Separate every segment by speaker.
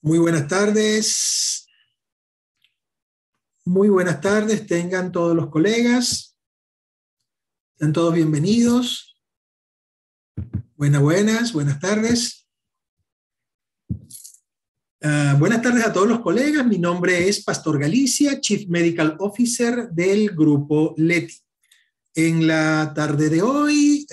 Speaker 1: Muy buenas tardes. Muy buenas tardes, tengan todos los colegas. Sean todos bienvenidos. Buenas tardes. Buenas tardes a todos los colegas. Mi nombre es Pastor Galicia, Chief Medical Officer del Grupo Leti. En la tarde de hoy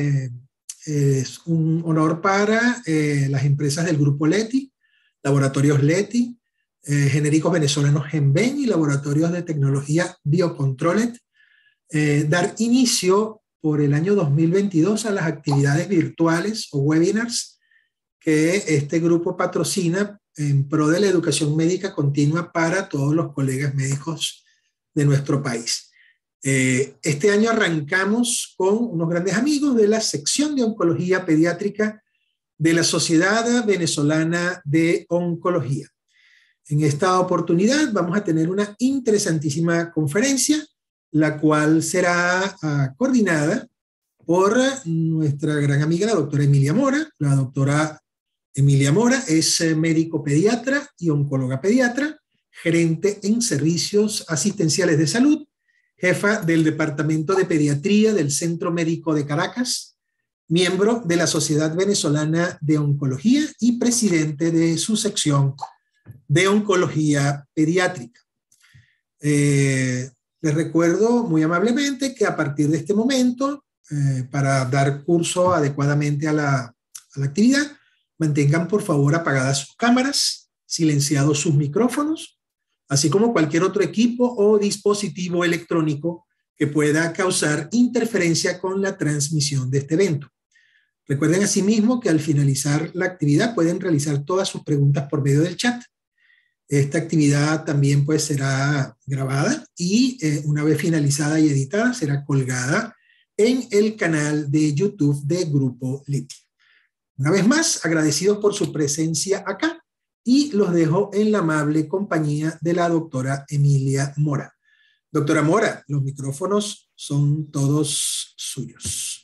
Speaker 1: es un honor para las empresas del Grupo Leti, Laboratorios Leti, Genéricos Venezolanos Genven y Laboratorios de Tecnología Biocontrolet, dar inicio por el año 2022 a las actividades virtuales o webinars que este grupo patrocina en pro de la educación médica continua para todos los colegas médicos de nuestro país. Este año arrancamos con unos grandes amigos de la sección de oncología pediátrica de la Sociedad Venezolana de Oncología. En esta oportunidad vamos a tener una interesantísima conferencia, la cual será coordinada por nuestra gran amiga, la doctora Emilia Mora. La doctora Emilia Mora es médico pediatra y oncóloga pediatra, gerente en servicios asistenciales de salud, jefa del Departamento de Pediatría del Centro Médico de Caracas, miembro de la Sociedad Venezolana de Oncología y presidente de su sección de oncología pediátrica. Les recuerdo muy amablemente que a partir de este momento, para dar curso adecuadamente a la actividad, mantengan por favor apagadas sus cámaras, silenciados sus micrófonos, así como cualquier otro equipo o dispositivo electrónico que pueda causar interferencia con la transmisión de este evento. Recuerden asimismo que al finalizar la actividad pueden realizar todas sus preguntas por medio del chat. Esta actividad también pues será grabada y una vez finalizada y editada será colgada en el canal de YouTube de Grupo Leti. Una vez más, agradecidos por su presencia acá y los dejo en la amable compañía de la doctora Emilia Mora. Doctora Mora, los micrófonos son todos suyos.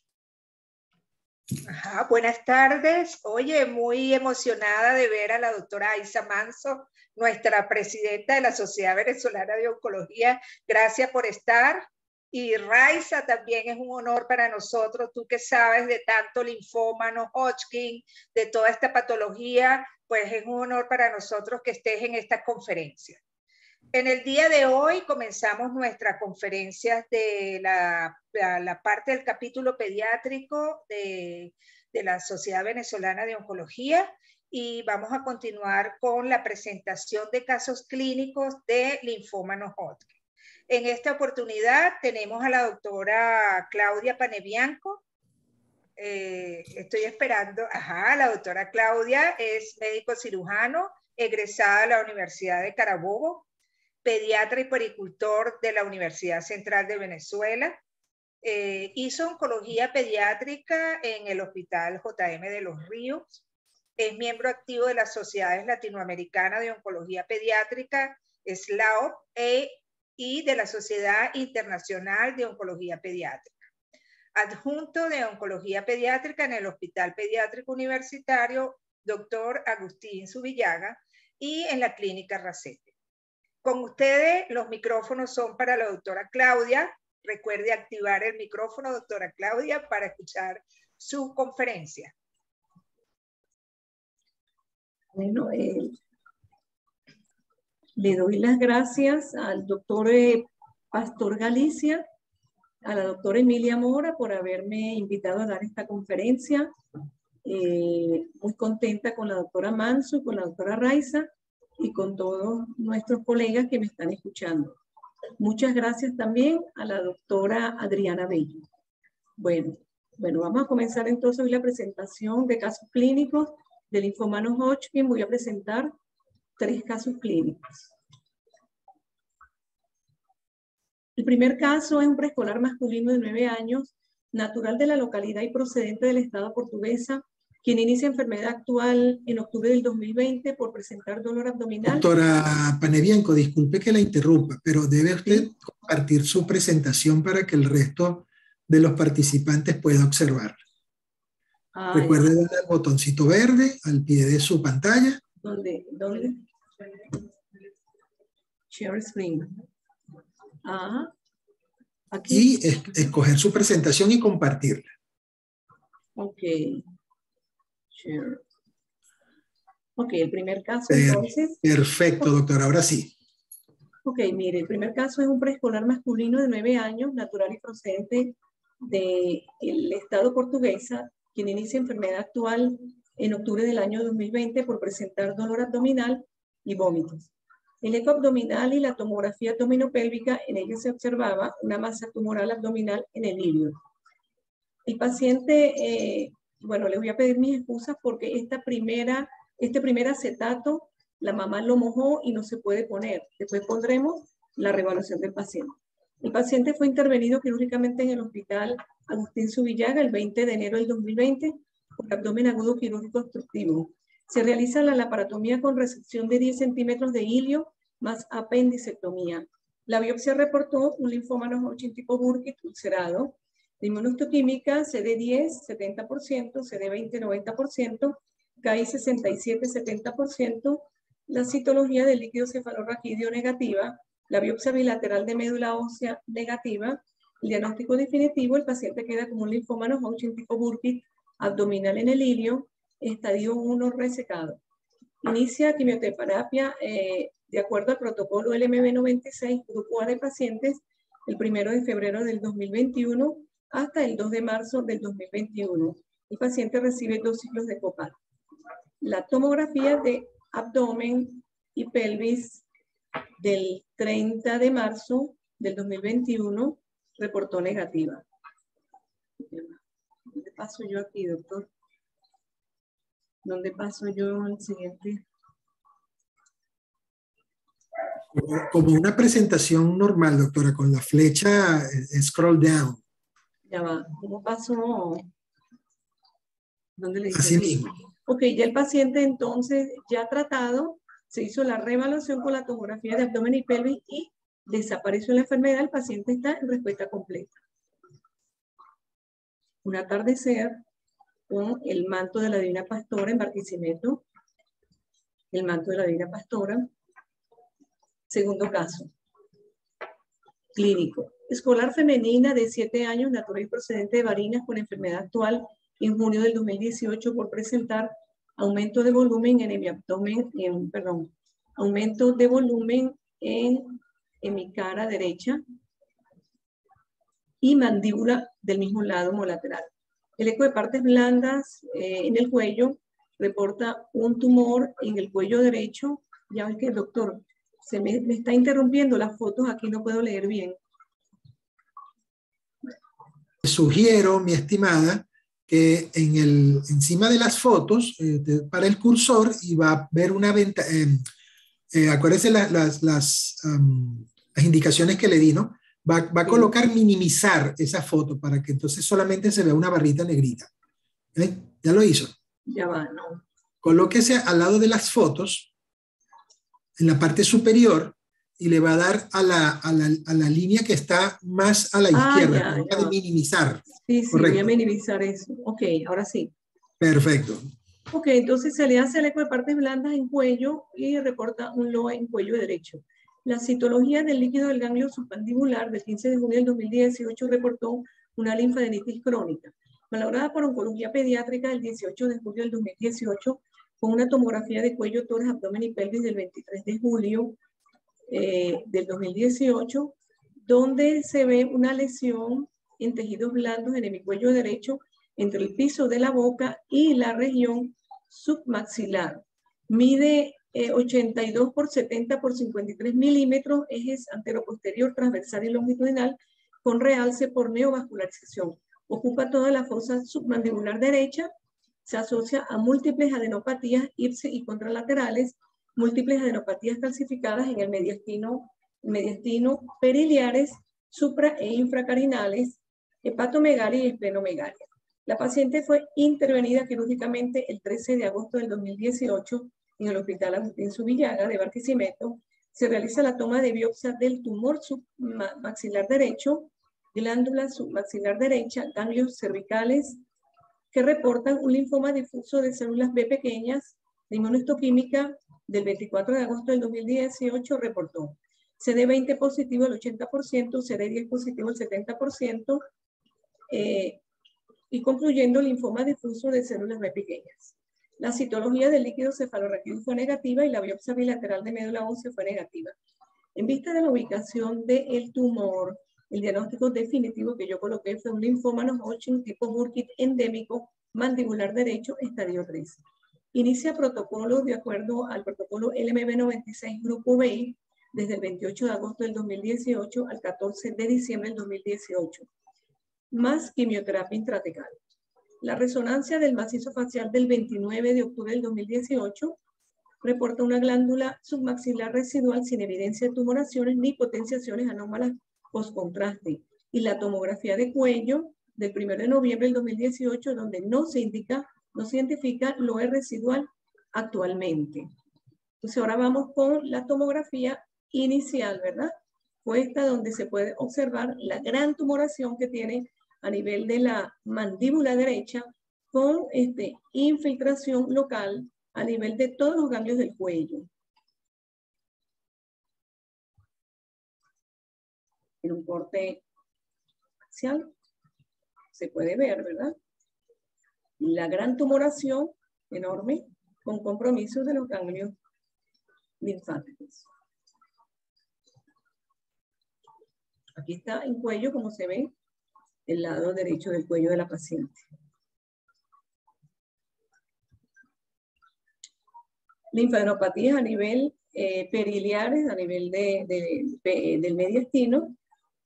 Speaker 2: Ajá, buenas tardes. Oye, muy emocionada de ver a la doctora Aiza Manso, nuestra presidenta de la Sociedad Venezolana de Oncología. Gracias por estar. Y Raiza, también es un honor para nosotros, tú que sabes de tanto linfoma, no Hodgkin, de toda esta patología, pues es un honor para nosotros que estés en esta conferencia. En el día de hoy comenzamos nuestra conferencia de la parte del capítulo pediátrico de la Sociedad Venezolana de Oncología y vamos a continuar con la presentación de casos clínicos de linfoma no Hodgkin. En esta oportunidad tenemos a la doctora Claudia Panebianco. Estoy esperando. Ajá, la doctora Claudia es médico cirujano, egresada de la Universidad de Carabobo, pediatra y puericultor de la Universidad Central de Venezuela. Hizo oncología pediátrica en el Hospital JM de Los Ríos. Es miembro activo de las Sociedades Latinoamericanas de Oncología Pediátrica, SLAOP, y de la Sociedad Internacional de Oncología Pediátrica. Adjunto de Oncología Pediátrica en el Hospital Pediátrico Universitario Dr. Agustín Zubillaga y en la Clínica Racete. Con ustedes, los micrófonos son para la doctora Claudia. Recuerde activar el micrófono, doctora Claudia, para escuchar su conferencia.
Speaker 3: Bueno, le doy las gracias al doctor Pastor Galicia, a la doctora Emilia Mora por haberme invitado a dar esta conferencia. Muy contenta con la doctora Manso, con la doctora Raiza y con todos nuestros colegas que me están escuchando. Muchas gracias también a la doctora Adriana Bello. Bueno, vamos a comenzar entonces hoy la presentación de casos clínicos del linfoma no Hodgkin. Voy a presentar 3 casos clínicos. El primer caso es un preescolar masculino de 9 años, natural de la localidad y procedente del estado Portuguesa, quien inicia enfermedad actual en octubre del 2020 por presentar dolor abdominal.
Speaker 1: Doctora Panebianco, disculpe que la interrumpa, pero debe usted compartir su presentación para que el resto de los participantes pueda observarla. Recuerde darle al botoncito verde al pie de su pantalla
Speaker 3: ¿Dónde? Share screen. Ajá. Aquí.
Speaker 1: Y escoger su presentación y compartirla.
Speaker 3: Ok. Share. Ok, el primer caso entonces.
Speaker 1: Perfecto, doctora, ahora sí.
Speaker 3: Ok, mire, el primer caso es un preescolar masculino de 9 años, natural y procedente del estado portuguesa, quien inicia enfermedad actual en octubre del año 2020 por presentar dolor abdominal y vómitos. El eco abdominal y la tomografía abdominopélvica, en ella se observaba una masa tumoral abdominal en el ilio. El paciente, bueno, les voy a pedir mis excusas porque este primer acetato, la mamá lo mojó y no se puede poner. Después pondremos la reevaluación del paciente. El paciente fue intervenido quirúrgicamente en el hospital Agustín Zubillaga el 20 de enero del 2020 por abdomen agudo quirúrgico obstructivo. Se realiza la laparotomía con resección de 10 centímetros de ilio más apendicectomía. La biopsia reportó un linfoma no-Hodgkin tipo Burkitt ulcerado. La inmunohistoquímica CD10, 70%, CD20, 90%, KI 67, 70%, la citología del líquido cefalorraquídeo negativa, la biopsia bilateral de médula ósea negativa, el diagnóstico definitivo, el paciente queda como un linfoma no-Hodgkin tipo Burkitt abdominal en el ilio, estadio 1 resecado. Inicia quimioterapia de acuerdo al protocolo LMB96, grupo A de pacientes, el 1 de febrero del 2021 hasta el 2 de marzo del 2021. El paciente recibe 2 ciclos de COPAT. La tomografía de abdomen y pelvis del 30 de marzo del 2021 reportó negativa. ¿Dónde paso yo aquí, doctor? ¿Dónde paso yo al siguiente?
Speaker 1: Como una presentación normal, doctora, con la flecha scroll down.
Speaker 3: Ya va. ¿Cómo paso? ¿Dónde le dice?
Speaker 1: Así mismo.
Speaker 3: Ok, ya el paciente entonces ya tratado, se hizo la reevaluación con la tomografía de abdomen y pelvis y desapareció la enfermedad, el paciente está en respuesta completa. Un atardecer con el manto de la Divina Pastora en Barquisimeto, el manto de la Divina Pastora. Segundo caso, clínico. Escolar femenina de 7 años, natural y procedente de Barinas con enfermedad actual en junio del 2018 por presentar aumento de volumen en mi abdomen, aumento de volumen en mi cara derecha y mandíbula del mismo lado homolateral. El eco de partes blandas en el cuello reporta un tumor en el cuello derecho. Ya ves que, doctor, se me está interrumpiendo las fotos, aquí no puedo leer bien.
Speaker 1: Sugiero, mi estimada, que encima de las fotos, para el cursor, y va a ver una ventana, acuérdense las indicaciones que le di, ¿no? Va a colocar minimizar esa foto para que entonces solamente se vea una barrita negrita. ¿Eh? ¿Ya lo hizo?
Speaker 3: Ya va, no.
Speaker 1: Colóquese al lado de las fotos, en la parte superior, y le va a dar a la línea que está más a la izquierda,
Speaker 3: ya
Speaker 1: de minimizar.
Speaker 3: Sí, voy a minimizar eso. Ok, ahora sí.
Speaker 1: Perfecto.
Speaker 3: Ok, entonces se le hace el eco de partes blandas en cuello y reporta un LOE en cuello derecho. La citología del líquido del ganglio submandibular del 15 de junio del 2018 reportó una linfadenitis crónica, valorada por oncología pediátrica el 18 de julio del 2018 con una tomografía de cuello, tórax, abdomen y pelvis del 23 de julio del 2018, donde se ve una lesión en tejidos blandos en el cuello derecho entre el piso de la boca y la región submaxilar. Mide 82 por 70 por 53 milímetros, ejes antero-posterior, transversal y longitudinal, con realce por neovascularización. Ocupa toda la fosa submandibular derecha, se asocia a múltiples adenopatías ipsi y contralaterales, múltiples adenopatías calcificadas en el mediastino periliares, supra e infracarinales, hepatomegalia y esplenomegalia. La paciente fue intervenida quirúrgicamente el 13 de agosto del 2018 en el Hospital Agustín Zubillaga de Barquisimeto. Se realiza la toma de biopsia del tumor submaxilar derecho, glándula submaxilar derecha, ganglios cervicales que reportan un linfoma difuso de células B pequeñas, la inmunohistoquímica del 24 de agosto del 2018 reportó CD20 positivo el 80%, CD10 positivo el 70%, y concluyendo linfoma difuso de células B pequeñas. La citología del líquido cefalorraquídeo fue negativa y la biopsia bilateral de médula ósea fue negativa. En vista de la ubicación del tumor, el diagnóstico definitivo que yo coloqué fue un linfoma no-Hodgkin tipo Burkitt endémico mandibular derecho, estadio 3. Inicia protocolo de acuerdo al protocolo LMB96 Grupo B desde el 28 de agosto del 2018 al 14 de diciembre del 2018, más quimioterapia intratecal. La resonancia del macizo facial del 29 de octubre del 2018 reporta una glándula submaxilar residual sin evidencia de tumoraciones ni potenciaciones anómalas postcontraste. Y la tomografía de cuello del 1 de noviembre del 2018, donde no se identifica lo residual actualmente. Entonces ahora vamos con la tomografía inicial, ¿verdad? Fue esta donde se puede observar la gran tumoración que tiene a nivel de la mandíbula derecha con infiltración local a nivel de todos los ganglios del cuello. En un corte axial se puede ver, ¿verdad? La gran tumoración enorme con compromiso de los ganglios linfáticos. Aquí está en cuello, como se ve, el lado derecho del cuello de la paciente. Linfadenopatías a nivel periliares, a nivel del mediastino.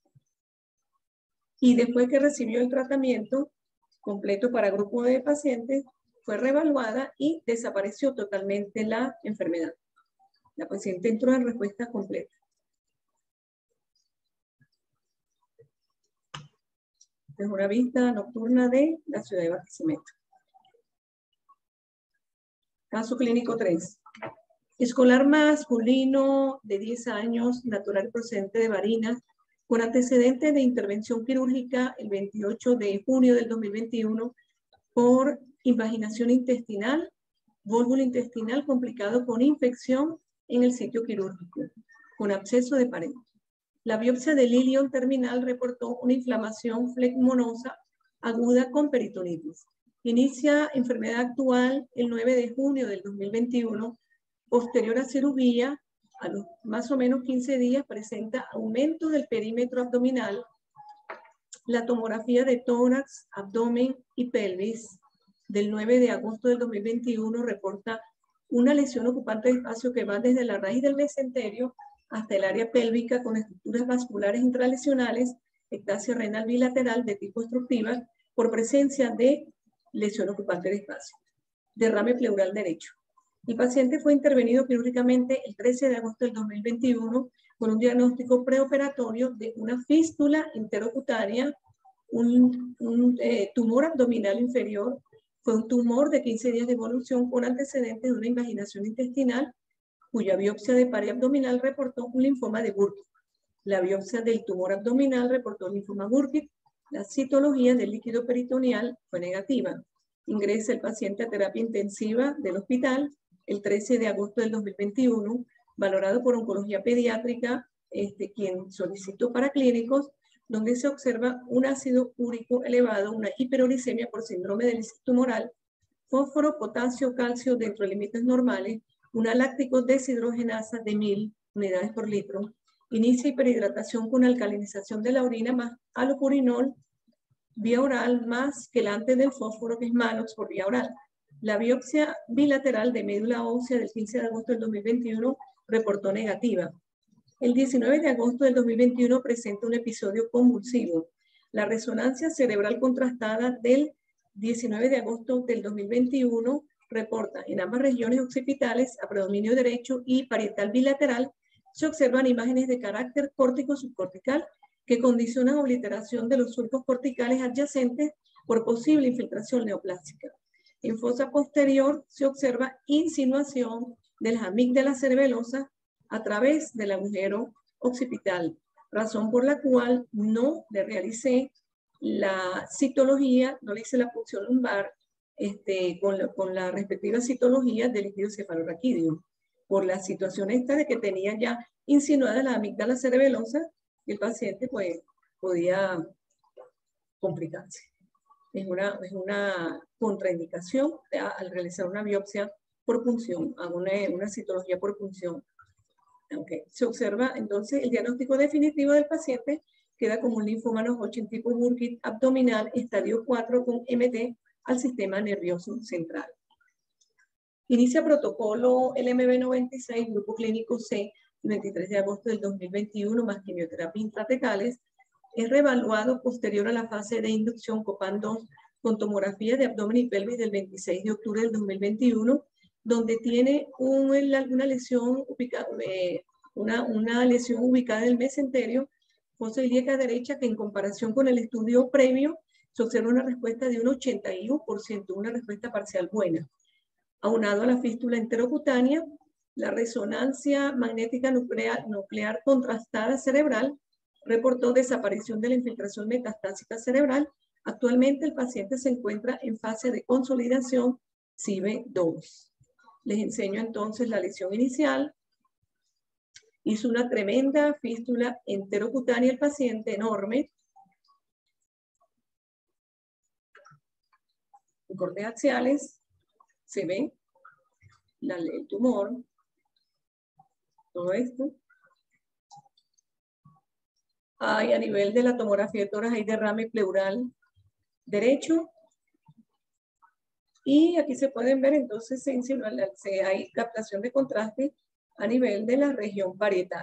Speaker 3: Y después que recibió el tratamiento completo para grupo de pacientes, fue reevaluada y desapareció totalmente la enfermedad. La paciente entró en respuesta completa. Esta es una vista nocturna de la ciudad de Barquisimeto. Caso clínico 3. Escolar masculino de 10 años, natural procedente de Barinas, con antecedente de intervención quirúrgica el 28 de junio del 2021 por invaginación intestinal, vólvulo intestinal complicado con infección en el sitio quirúrgico, con absceso de pared. La biopsia del ilion terminal reportó una inflamación flegmonosa aguda con peritonitis. Inicia enfermedad actual el 9 de junio del 2021. Posterior a cirugía, a los más o menos 15 días, presenta aumento del perímetro abdominal. La tomografía de tórax, abdomen y pelvis del 9 de agosto del 2021 reporta una lesión ocupante de espacio que va desde la raíz del mesenterio hasta el área pélvica con estructuras vasculares intralesionales, ectasia renal bilateral de tipo obstructiva por presencia de lesión ocupante de espacio. Derrame pleural derecho. El paciente fue intervenido quirúrgicamente el 13 de agosto del 2021 con un diagnóstico preoperatorio de una fístula interocutánea, un tumor abdominal inferior. Fue un tumor de 15 días de evolución con antecedentes de una invaginación intestinal, cuya biopsia de pared abdominal reportó un linfoma de Burkitt. La biopsia del tumor abdominal reportó linfoma Burkitt. La citología del líquido peritoneal fue negativa. Ingresa el paciente a terapia intensiva del hospital el 13 de agosto del 2021, valorado por oncología pediátrica, quien solicitó para clínicos, donde se observa un ácido úrico elevado, una hiperuricemia por síndrome de lisis tumoral, fósforo, potasio, calcio dentro de límites normales, una láctico deshidrogenasa de 1000 unidades por litro. Inicia hiperhidratación con alcalinización de la orina más alopurinol vía oral más quelante del fósforo, que es Manox, por vía oral. La biopsia bilateral de médula ósea del 15 de agosto del 2021 reportó negativa. El 19 de agosto del 2021 presenta un episodio convulsivo. La resonancia cerebral contrastada del 19 de agosto del 2021 reporta en ambas regiones occipitales, a predominio derecho y parietal bilateral, se observan imágenes de carácter córtico-subcortical que condicionan obliteración de los surcos corticales adyacentes por posible infiltración neoplásica. En fosa posterior se observa insinuación de las amígdalas cerebelosas a través del agujero occipital, razón por la cual no le realicé la citología, no le hice la punción lumbar con la respectiva citología del líquido cefalorraquídeo. por la situación esta de que tenía ya insinuada la amígdala cerebelosa y el paciente pues podía complicarse. Es una contraindicación al realizar una biopsia por punción, a una citología por punción. Okay. Se observa entonces el diagnóstico definitivo del paciente, queda como un linfoma Hodgkin tipo Burkitt abdominal, estadio 4 con MT al sistema nervioso central. Inicia protocolo LMB96, grupo clínico C, el 23 de agosto del 2021, más quimioterapia intratetales. Es reevaluado posterior a la fase de inducción COPAN-2 con tomografía de abdomen y pelvis del 26 de octubre del 2021, donde tiene una lesión ubicada en el mesenterio, fosa ilíaca derecha, que en comparación con el estudio previo se observa una respuesta de un 81%, una respuesta parcial buena. Aunado a la fístula enterocutánea, la resonancia magnética nuclear contrastada cerebral reportó desaparición de la infiltración metastásica cerebral. Actualmente el paciente se encuentra en fase de consolidación CIB2. Les enseño entonces la lesión inicial. Hizo una tremenda fístula enterocutánea el paciente, enorme. En cortes axiales se ve el tumor, todo esto. Hay a nivel de la tomografía de tórax hay derrame pleural derecho. Y aquí se pueden ver entonces hay captación de contraste a nivel de la región parietal.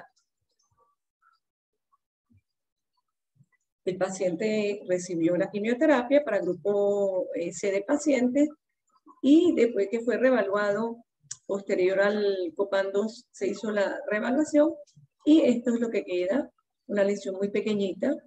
Speaker 3: El paciente recibió la quimioterapia para grupo C de pacientes y después que fue reevaluado, posterior al COPAN-2 se hizo la reevaluación y esto es lo que queda, una lesión muy pequeñita.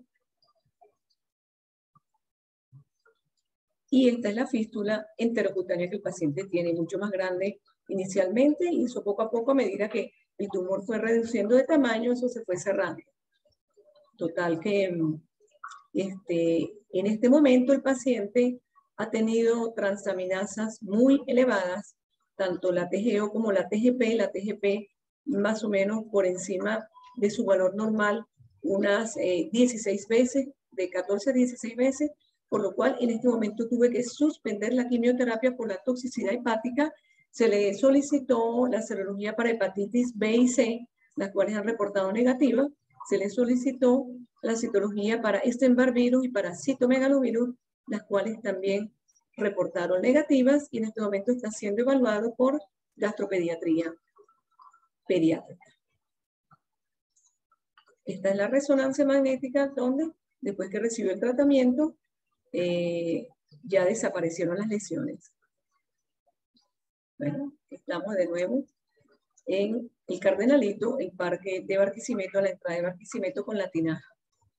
Speaker 3: Y esta es la fístula enterocutánea que el paciente tiene, mucho más grande inicialmente, y eso poco a poco, a medida que el tumor fue reduciendo de tamaño, eso se fue cerrando. Total que en este momento el paciente ha tenido transaminasas muy elevadas, tanto la TGO como la TGP más o menos por encima de su valor normal, unas 16 veces, de 14 a 16 veces, por lo cual en este momento tuve que suspender la quimioterapia por la toxicidad hepática. Se le solicitó la serología para hepatitis B y C, las cuales han reportado negativas. Se le solicitó la citología para Epstein-Barr virus y para citomegalovirus, las cuales también reportaron negativas, y en este momento está siendo evaluado por gastropediatría pediátrica. Esta es la resonancia magnética donde, después que recibió el tratamiento, ya desaparecieron las lesiones. Bueno, estamos de nuevo en el Cardenalito, el parque de Barquisimeto, a la entrada de Barquisimeto con la tinaja.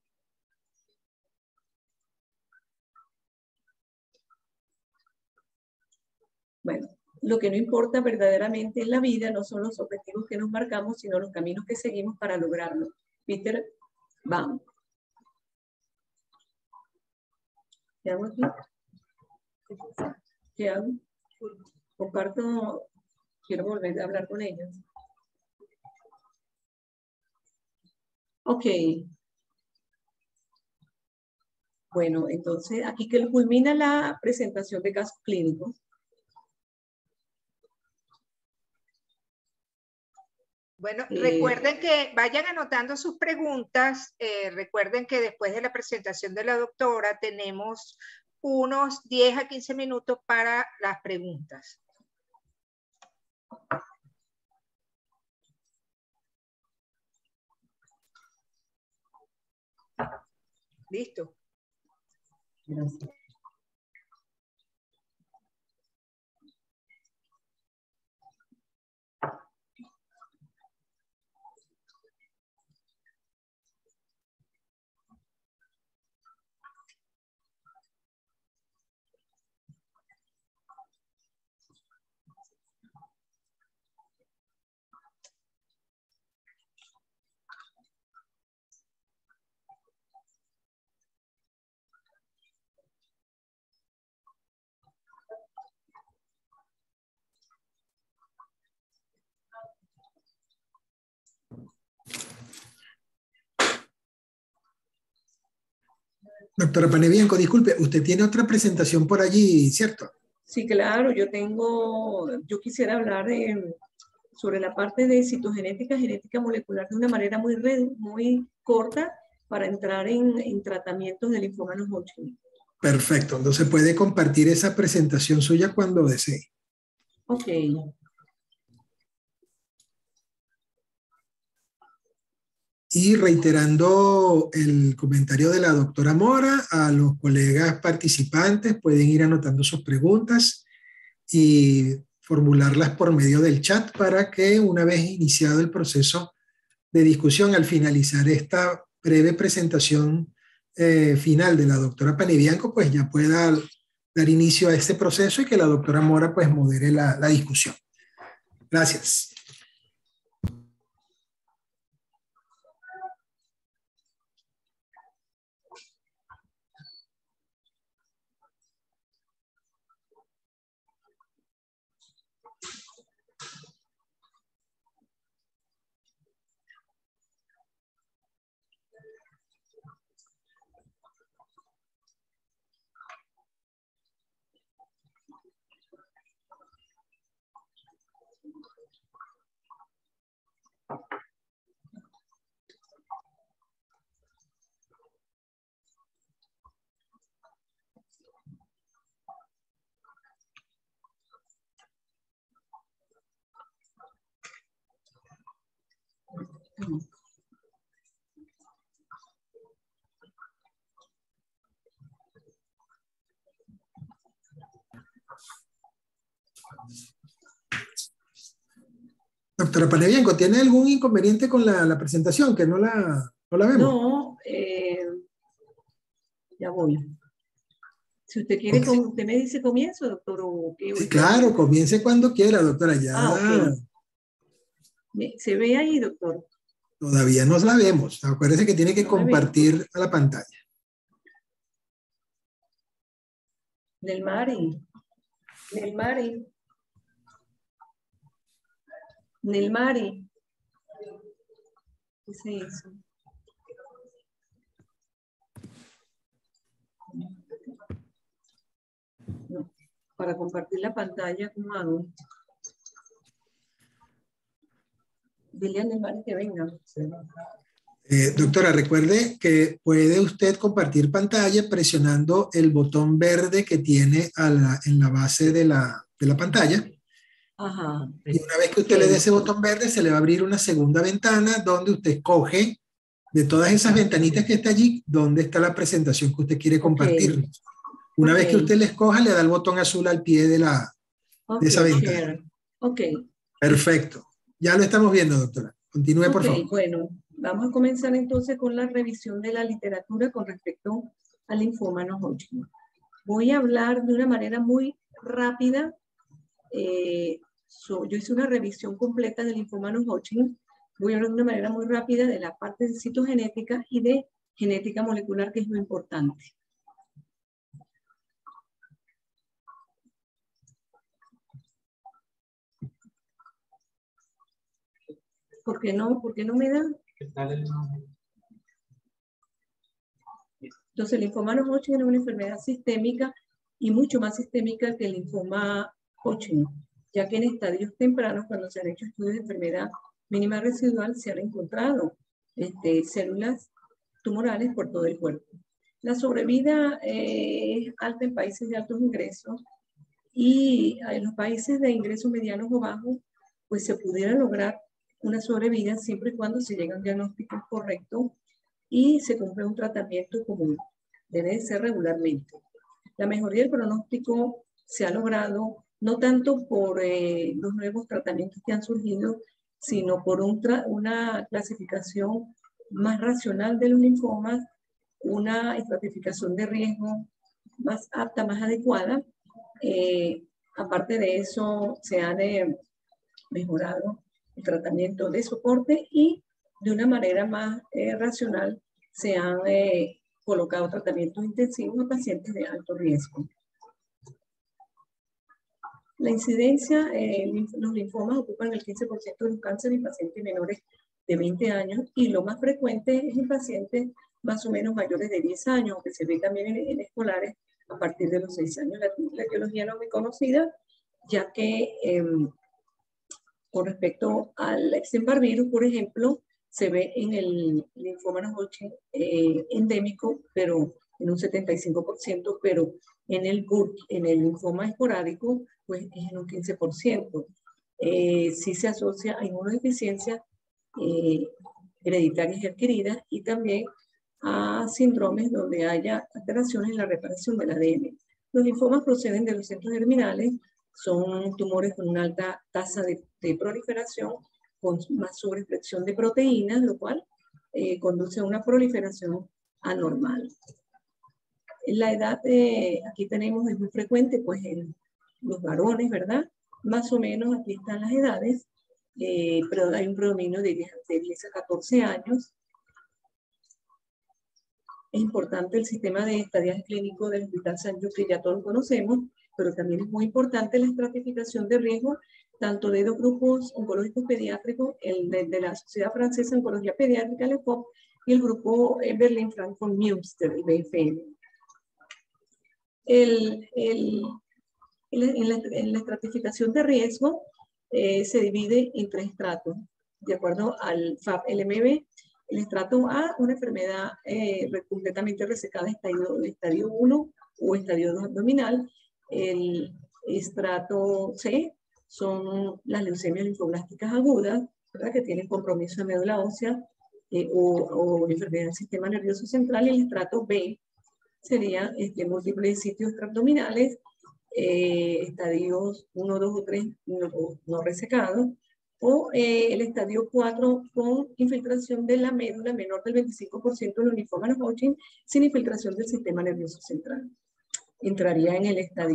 Speaker 3: Bueno, lo que no importa verdaderamente en la vida no son los objetivos que nos marcamos, sino los caminos que seguimos para lograrlo. Peter, vamos. ¿Qué hago aquí? ¿Qué hago? Comparto, quiero volver a hablar con ellos. Ok. Bueno, entonces aquí que culmina la presentación de casos clínicos.
Speaker 2: Bueno, recuerden que vayan anotando sus preguntas. Recuerden que después de la presentación de la doctora tenemos unos 10 a 15 minutos para las preguntas. ¿Listo?
Speaker 3: Gracias.
Speaker 1: Doctora Panebianco, disculpe, usted tiene otra presentación por allí, ¿cierto?
Speaker 3: Sí, claro, yo quisiera hablar sobre la parte de citogenética, genética molecular de una manera muy corta para entrar en tratamientos de linfoma no Hodgkin.
Speaker 1: Perfecto, entonces puede compartir esa presentación suya cuando desee.
Speaker 3: Ok.
Speaker 1: Y reiterando el comentario de la doctora Mora, a los colegas participantes pueden ir anotando sus preguntas y formularlas por medio del chat para que una vez iniciado el proceso de discusión, al finalizar esta breve presentación final de la doctora Panebianco, pues ya pueda dar inicio a este proceso y que la doctora Mora pues modere la discusión. Gracias. Doctora Panebianco, ¿tiene algún inconveniente con la presentación que no la vemos?
Speaker 3: No, ya voy. Si usted quiere,
Speaker 1: Okay.
Speaker 3: usted me dice comienzo, doctor.
Speaker 1: Sí, claro, comience cuando quiera, doctora. Ya
Speaker 3: ok. ¿Se ve ahí, doctor?
Speaker 1: todavía no la vemos. Acuérdese que tiene que
Speaker 3: No me
Speaker 1: compartir a la pantalla.
Speaker 3: Nelmari. ¿Qué se hizo? No. Para compartir la pantalla, ¿cómo hago? Dile a Nelmari que venga.
Speaker 1: Doctora, recuerde que puede usted compartir pantalla presionando el botón verde que tiene en la base de la pantalla.
Speaker 3: Ajá.
Speaker 1: Y una vez que usted le dé ese botón verde, se le va a abrir una segunda ventana donde usted escoge de todas esas ventanitas que está allí, dónde está la presentación que usted quiere compartir. Una vez que usted le escoja, le da el botón azul al pie de esa ventana.
Speaker 3: Ok.
Speaker 1: Perfecto. Ya lo estamos viendo, doctora. Continúe, por favor.
Speaker 3: Bueno, vamos a comenzar entonces con la revisión de la literatura con respecto al linfoma no Hodgkin. Voy a hablar de una manera muy rápida. Yo hice una revisión completa del linfoma no Hodgkin. Voy a hablar de una manera muy rápida de la parte de citogenética y de genética molecular, que es lo importante. ¿Por qué no me da? Entonces, el linfoma no Hodgkin es una enfermedad sistémica y mucho más sistémica que el linfoma Hodgkin, ya que en estadios tempranos, cuando se han hecho estudios de enfermedad mínima residual, se han encontrado células tumorales por todo el cuerpo. La sobrevida es alta en países de altos ingresos y en los países de ingresos medianos o bajos, pues se pudiera lograr una sobrevida siempre y cuando se llegue a un diagnóstico correcto y se cumple un tratamiento común. Debe de ser regularmente. La mejoría del pronóstico se ha logrado no tanto por los nuevos tratamientos que han surgido, sino por una clasificación más racional de los linfomas, una estratificación de riesgo más apta, más adecuada. Aparte de eso, se han mejorado el tratamiento de soporte y de una manera más racional se han colocado tratamientos intensivos a pacientes de alto riesgo. La incidencia, los linfomas ocupan el 15% de los cánceres en pacientes menores de 20 años, y lo más frecuente es en pacientes más o menos mayores de 10 años, aunque se ve también en escolares a partir de los 6 años. La etiología no es muy conocida, ya que con respecto al Epstein-Barr virus, por ejemplo, se ve en el linfoma no-Hodgkin endémico, pero en un 75%, pero en el linfoma esporádico, pues es en un 15%. Sí se asocia a inmunodeficiencia hereditarias y adquiridas, y también a síndromes donde haya alteraciones en la reparación del ADN. Los linfomas proceden de los centros germinales, son tumores con una alta tasa de proliferación, con más sobreexpresión de proteínas, lo cual conduce a una proliferación anormal. La edad, aquí tenemos, es muy frecuente, pues en los varones, ¿verdad? Más o menos aquí están las edades, pero hay un predominio de 10 a 14 años. Es importante el sistema de estadiaje clínico del Hospital San Lluc, que ya todos conocemos, pero también es muy importante la estratificación de riesgo, tanto de dos grupos oncológicos pediátricos, el de la Sociedad Francesa de Oncología Pediátrica, el EFOP, y el grupo Berlin-Frankfurt-Münster, el BFM. En la estratificación de riesgo se divide en 3 estratos, de acuerdo al FAB-LMB. El estrato A, una enfermedad completamente resecada, estadio 1 o estadio 2 abdominal. El estrato C son las leucemias linfoblásticas agudas, ¿verdad?, que tienen compromiso de médula ósea o enfermedad del sistema nervioso central. Y el estrato B sería múltiples sitios extraabdominales, estadios 1, 2 o 3 no resecados, o el estadio 4 con infiltración de la médula menor del 25% de los linfomas no-Hodgkin sin infiltración del sistema nervioso central. Entraría en el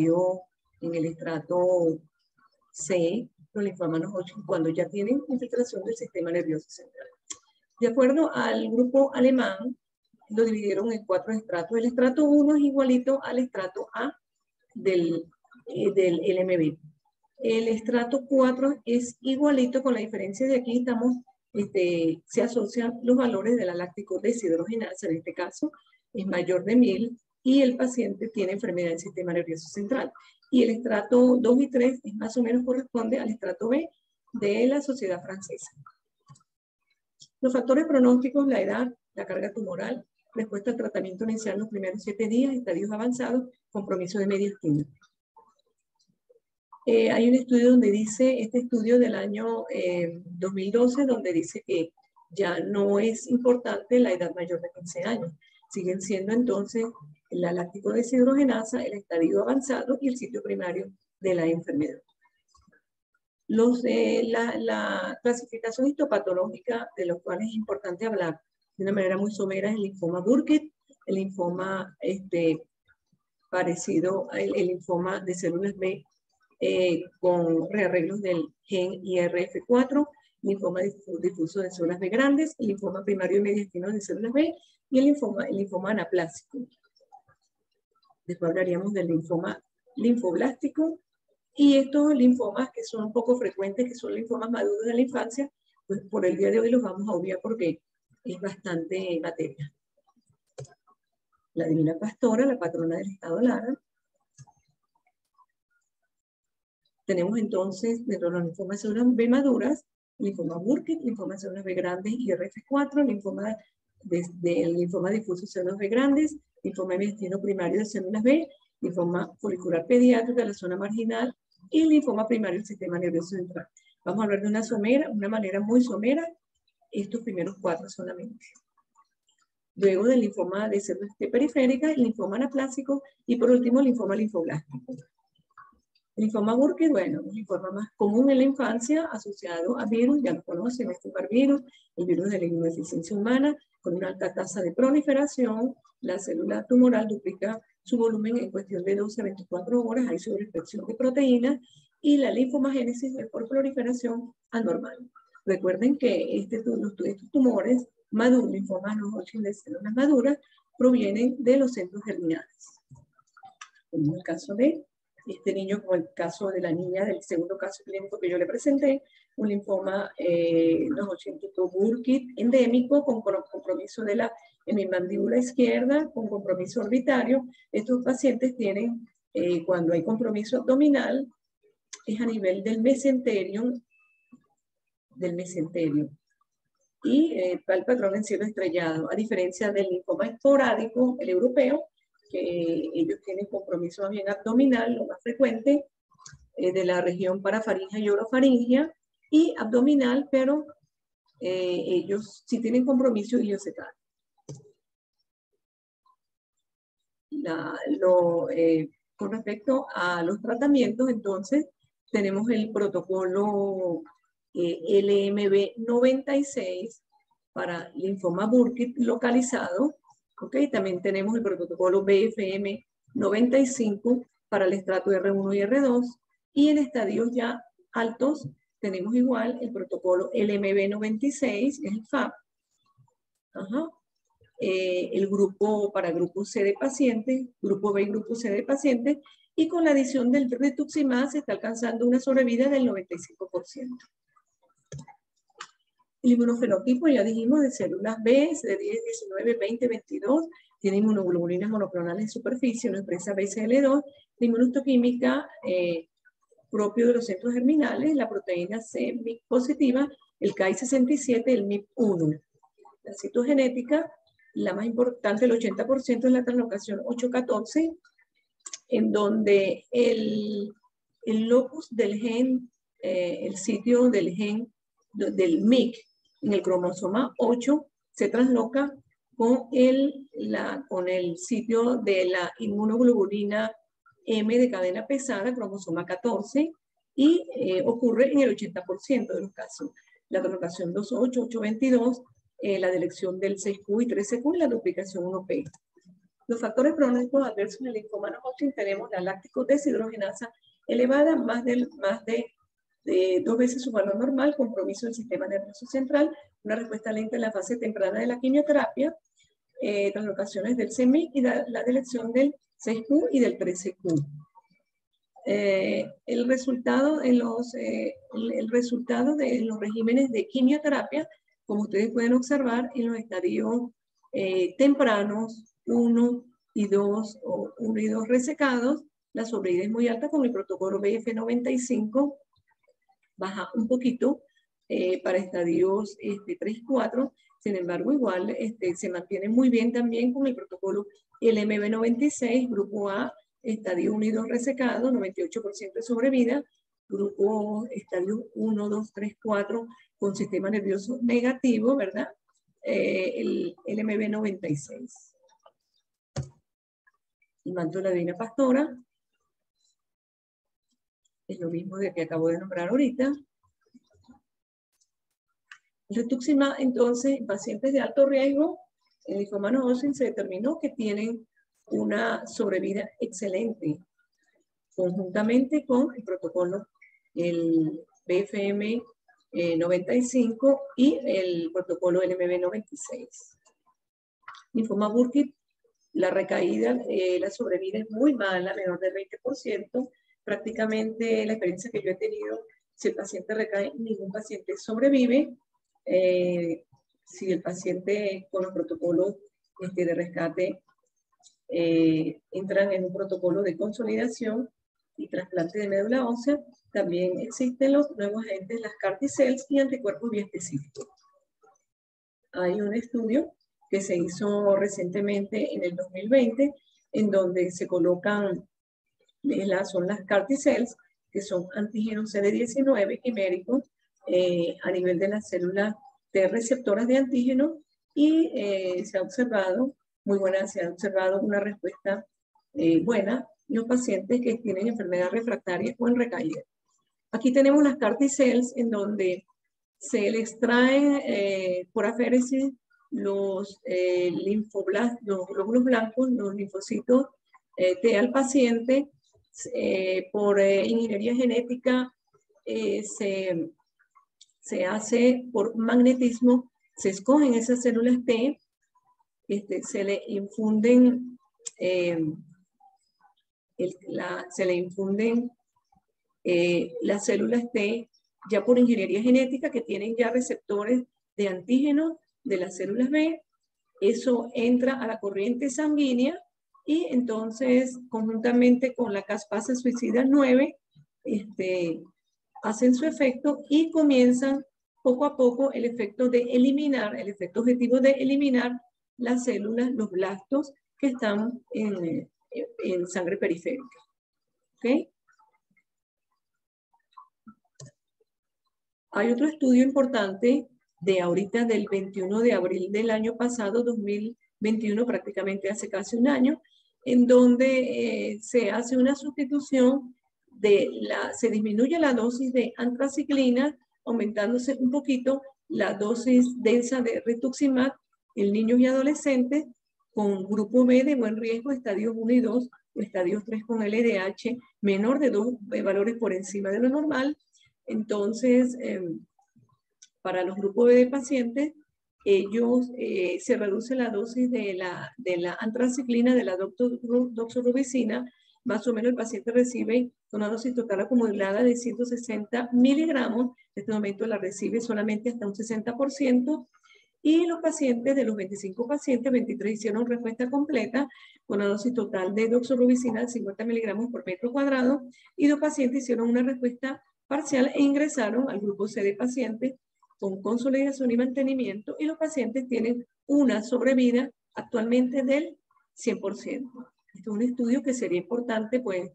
Speaker 3: estrato C, los linfomas no-Hodgkin, cuando ya tienen infiltración del sistema nervioso central. De acuerdo al grupo alemán, lo dividieron en 4 estratos. El estrato 1 es igualito al estrato A del LMB. El estrato 4 es igualito, con la diferencia de aquí se asocian los valores de la láctico deshidrogenasa, en este caso es mayor de 1000, y el paciente tiene enfermedad del sistema nervioso central. Y el estrato 2 y 3 es más o menos corresponde al estrato B de la Sociedad Francesa. Los factores pronósticos: la edad, la carga tumoral, respuesta al tratamiento inicial en los primeros 7 días, estadios avanzados, compromiso de medias quimios. Hay un estudio donde dice, este estudio del año 2012, donde dice que ya no es importante la edad mayor de 15 años. Siguen siendo entonces la láctico deshidrogenasa, el estadio avanzado y el sitio primario de la enfermedad. La clasificación histopatológica, de los cuales es importante hablar de una manera muy somera, es el linfoma Burkitt, el linfoma parecido al linfoma de células B, con rearreglos del gen IRF4, linfoma difuso de células B grandes, el linfoma primario y mediastino de células B, y el linfoma anaplásico. Después hablaríamos del linfoma linfoblástico, y estos linfomas que son un poco frecuentes, que son linfomas maduros de la infancia, pues por el día de hoy los vamos a obviar porque es bastante materia. La Divina Pastora, la patrona del estado Lara. Tenemos entonces, dentro de los linfomas de células B maduras, linfoma Burkitt, linfoma de células B grandes y IRF4, linfoma linfoma difuso de células B grandes, linfoma mediastino primario de células B, linfoma folicular pediátrico de la zona marginal y linfoma primario del sistema nervioso central. Vamos a hablar de una manera muy somera, estos primeros 4 solamente. Luego del linfoma de células periféricas, el linfoma anaplásico y por último el linfoma linfoblástico. El linfoma Burkitt, bueno, es un linfoma más común en la infancia, asociado a virus, ya lo conocen, este virus, el virus de la inmunodeficiencia humana, con una alta tasa de proliferación. La célula tumoral duplica su volumen en cuestión de 12 a 24 horas, hay sobreexpresión de proteínas, y la linfomagénesis es por proliferación anormal. Recuerden que estos tumores maduros, linfomas no-Hodgkin de células maduras, provienen de los centros germinales. Como en el caso de este niño, como el caso de la niña del segundo caso clínico que yo le presenté, un linfoma no-Hodgkin-tipo Burkitt endémico con compromiso de la hemimandíbula izquierda, con compromiso orbitario. Estos pacientes tienen, cuando hay compromiso abdominal, es a nivel del mesenterio, y para el patrón en cielo estrellado, a diferencia del linfoma esporádico, el europeo, que ellos tienen compromiso más bien abdominal, lo más frecuente, de la región parafaringea y orofaringea, y abdominal, pero ellos sí tienen compromiso idiocetano. Con respecto a los tratamientos, entonces, tenemos el protocolo LMB96 para linfoma Burkitt localizado. Okay, también tenemos el protocolo BFM95 para el estrato R1 y R2. Y en estadios ya altos tenemos igual el protocolo LMB96, es el FAP. El grupo para grupo C de pacientes, grupo B y grupo C de pacientes, y con la adición del rituximab se está alcanzando una sobrevida del 95%. El inmunofenotipo, ya dijimos, de células B, CD10, 19, 20, 22, tiene inmunoglobulinas monoclonales en superficie, no expresa BCL2, la inmunohistoquímica propio de los centros germinales, la proteína C MYC positiva, el Ki67, el MYC1. La citogenética, la más importante, el 80% es la translocación 814, en donde el locus del gen, el sitio del gen del MYC en el cromosoma 8 se transloca con el sitio de la inmunoglobulina M de cadena pesada, cromosoma 14, y ocurre en el 80% de los casos. La translocación 28, 822, la delección del 6Q y 13Q y la duplicación 1P. Los factores pronósticos adversos en el linfoma no-Hodgkin tenemos la láctico deshidrogenasa elevada, más de 2 veces su valor normal, compromiso del sistema nervioso central, una respuesta lenta en la fase temprana de la quimioterapia, translocaciones del CMYC y la delección del 6Q y del 13Q. El resultado de los regímenes de quimioterapia, como ustedes pueden observar en los estadios tempranos, 1 y 2 o 1 y 2 resecados, la sobrevida es muy alta con el protocolo BF95, baja un poquito para estadios 3 y 4, sin embargo igual se mantiene muy bien también con el protocolo LMB96, grupo A, estadio 1 y 2 resecado, 98% de sobrevida, grupo estadio 1, 2, 3, 4 con sistema nervioso negativo, ¿verdad? El LMB96. El manto de la divina pastora es lo mismo de que acabo de nombrar ahorita. El rituximab, entonces, en pacientes de alto riesgo, en linfoma no-Hodgkin se determinó que tienen una sobrevida excelente, conjuntamente con el protocolo, el BFM 95 y el protocolo LMB96. Linfoma Burkitt, la recaída, la sobrevida es muy mala, menor del 20%. Prácticamente la experiencia que yo he tenido, si el paciente recae, ningún paciente sobrevive. Si el paciente con los protocolos de rescate entran en un protocolo de consolidación y trasplante de médula ósea, también existen los nuevos agentes, las CAR T-cells y anticuerpos biespecíficos. Hay un estudio que se hizo recientemente en el 2020, en donde se colocan, son las CAR T-cells, que son antígenos CD19 quiméricos a nivel de las células T receptoras de antígeno, y se ha observado una respuesta buena en los pacientes que tienen enfermedad refractaria o en recaída. Aquí tenemos las CAR T-cells en donde se le extraen por aféresis los linfoblastos, los glóbulos blancos, los linfocitos T al paciente. Por ingeniería genética se hace por magnetismo, se escogen esas células T, se le infunden se le infunden las células T ya por ingeniería genética que tienen ya receptores de antígenos de las células B. Eso entra a la corriente sanguínea y entonces conjuntamente con la caspasa suicida 9 hacen su efecto y comienzan poco a poco el efecto de eliminar, el efecto objetivo de eliminar las células, los blastos que están en sangre periférica. ¿Okay? Hay otro estudio importante de ahorita del 21 de abril del año pasado, 2021, prácticamente hace casi un año, en donde se hace una sustitución se disminuye la dosis de antraciclina, aumentándose un poquito la dosis densa de rituximab en niños y adolescentes con grupo B de buen riesgo, estadios 1 y 2, o estadios 3 con LDH menor de 2 valores por encima de lo normal. Entonces, para los grupos B de pacientes, se reduce la dosis de la antraciclina, de la doxorubicina. Más o menos el paciente recibe una dosis total acumulada de 160 miligramos. En este momento la recibe solamente hasta un 60%. Y los pacientes, de los 25 pacientes, 23 hicieron respuesta completa con una dosis total de doxorubicina de 50 miligramos por metro cuadrado. Y 2 pacientes hicieron una respuesta parcial e ingresaron al grupo C de pacientes con consolidación y mantenimiento, y los pacientes tienen una sobrevida actualmente del 100%. Este es un estudio que sería importante, pues,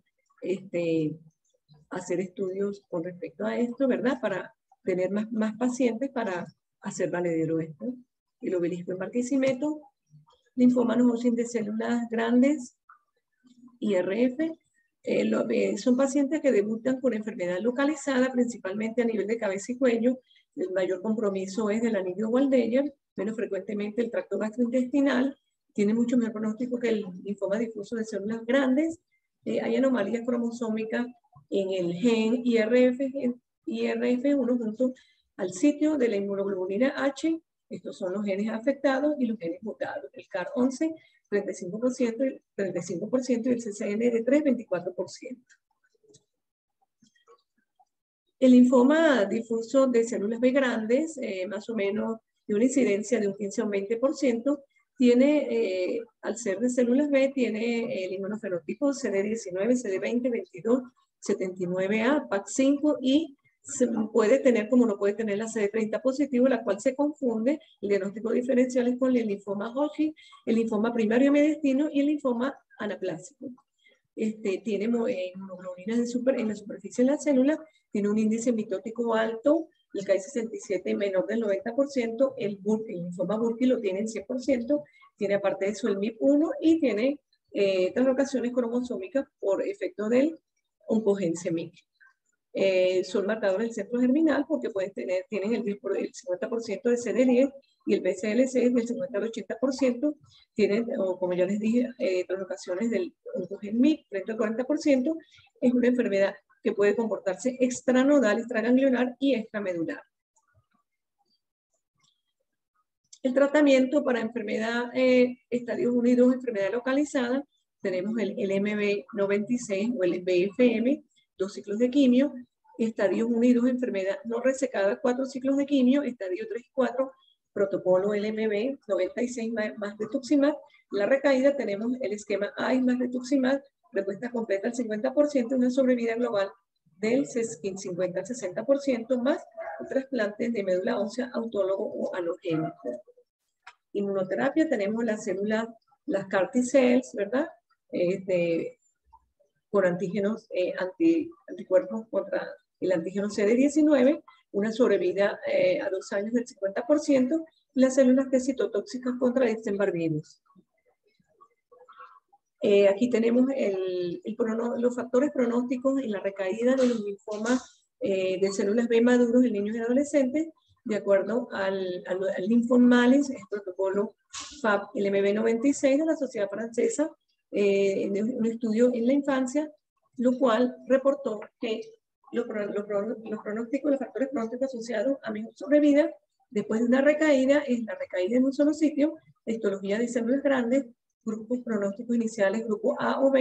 Speaker 3: hacer estudios con respecto a esto, ¿verdad? Para tener más pacientes para hacer valedero esto. El obelisco en Barquisimeto, linfoma no Hodgkin de células grandes, IRF, son pacientes que debutan con enfermedad localizada, principalmente a nivel de cabeza y cuello. El mayor compromiso es del anillo Waldeyer, menos frecuentemente el tracto gastrointestinal. Tiene mucho mejor pronóstico que el linfoma difuso de células grandes. Hay anomalías cromosómicas en el gen IRF1 junto al sitio de la inmunoglobulina H. Estos son los genes afectados y los genes mutados. El CAR11, 35%, y el CCN de 3, 24%. El linfoma difuso de células B grandes, más o menos de una incidencia de un 15 a un 20%, tiene, al ser de células B, tiene el inmunofenotipo CD19, CD20, 22, 79A, PAC5 y se puede tener, como no puede tener la CD30 positivo, la cual se confunde. El diagnóstico diferencial es con el linfoma Hodgkin, el linfoma primario mediastino y el linfoma anaplásico. Tiene inmunoglobulinas en la superficie de la célula, tiene un índice mitótico alto, el Ki-67 menor del 90%, el linfoma Burkitt lo tiene en 100%, tiene aparte de eso el MIP1 y tiene translocaciones cromosómicas por efecto del oncogen MIC. Son marcadores del centro germinal porque tienen el 50% de CD10 y el BCLC es del 50 al 80%. Tienen, como ya les dije, translocaciones del oncogen MIC frente al 40%. Es una enfermedad que puede comportarse extranodal, extraganglionar y extramedular. El tratamiento para enfermedad estadios 1 y 2, enfermedad localizada, tenemos el MB96 o el BFM, 2 ciclos de quimio, estadios 1 y 2, enfermedad no resecada, 4 ciclos de quimio, estadio 3 y 4, protocolo LMB96 más rituximab. La recaída tenemos el esquema AI más rituximab, respuesta completa al 50%, una sobrevida global del 50 al 60%, más trasplantes de médula ósea autólogo o halogénico. Inmunoterapia, tenemos las células, las CAR T-cells, ¿verdad? Con antígenos, anticuerpos contra el antígeno CD19, una sobrevida a 2 años del 50%, y las células T citotóxicas contra Epstein-Barr virus. Aquí tenemos los factores pronósticos en la recaída de los linfomas de células B maduros en niños y adolescentes, de acuerdo al Linfomalis, el protocolo FAB LMB96 de la Sociedad Francesa, un estudio en la infancia, lo cual reportó que los pronósticos, los factores pronósticos asociados a mejor sobrevida después de una recaída es la recaída en un solo sitio, histología de células grandes, grupos pronósticos iniciales, grupo A o B,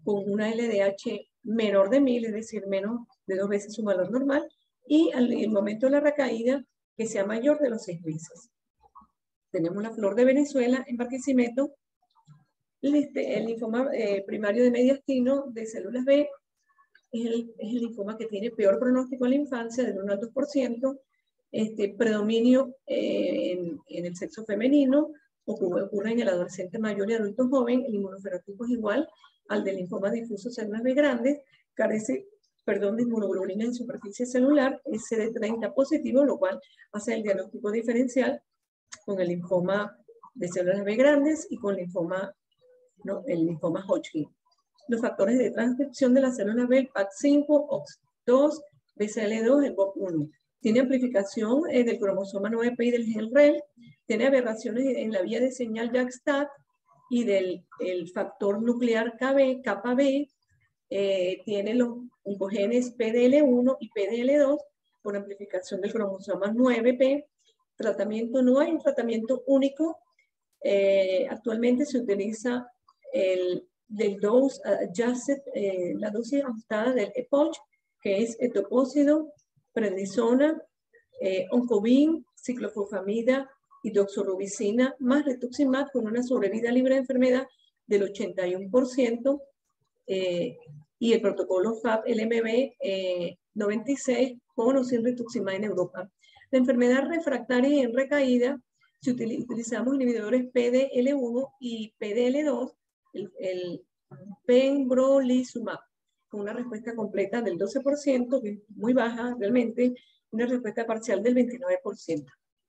Speaker 3: con una LDH menor de 1000, es decir, menos de 2 veces su valor normal, y al momento de la recaída que sea mayor de los 6 meses. Tenemos la flor de Venezuela en Barquisimeto. El linfoma primario de mediastino de células B es el linfoma que tiene peor pronóstico en la infancia, del 1 al 2%, predominio en el sexo femenino, ocurre en el adolescente mayor y adulto joven. El inmunofenotipo es igual al del linfoma difuso células B grandes, carece, de inmunoglobulina en superficie celular, es CD30 positivo, lo cual hace el diagnóstico diferencial con el linfoma de células B grandes y con el linfoma Hodgkin. Los factores de transcripción de la célula B, el PAC5, OX2, BCL2, el BOP1. Tiene amplificación del cromosoma 9p y del gen REL, tiene aberraciones en la vía de señal JAK-STAT y del factor nuclear kappa B, tiene los oncogenes PDL1 y PDL2 por amplificación del cromosoma 9p. Tratamiento, no hay un tratamiento único. Actualmente se utiliza del dose adjusted, la dosis ajustada del EPOCH, que es etoposide, prednisona, oncovin, ciclofosfamida y doxorubicina, más rituximab, con una sobrevida libre de enfermedad del 81%, y el protocolo FAB-LMB 96 con o sin rituximab en Europa. La enfermedad refractaria y en recaída, si utilizamos inhibidores PDL1 y PDL2, el pembrolizumab, con una respuesta completa del 12%, que es muy baja realmente, una respuesta parcial del 29%.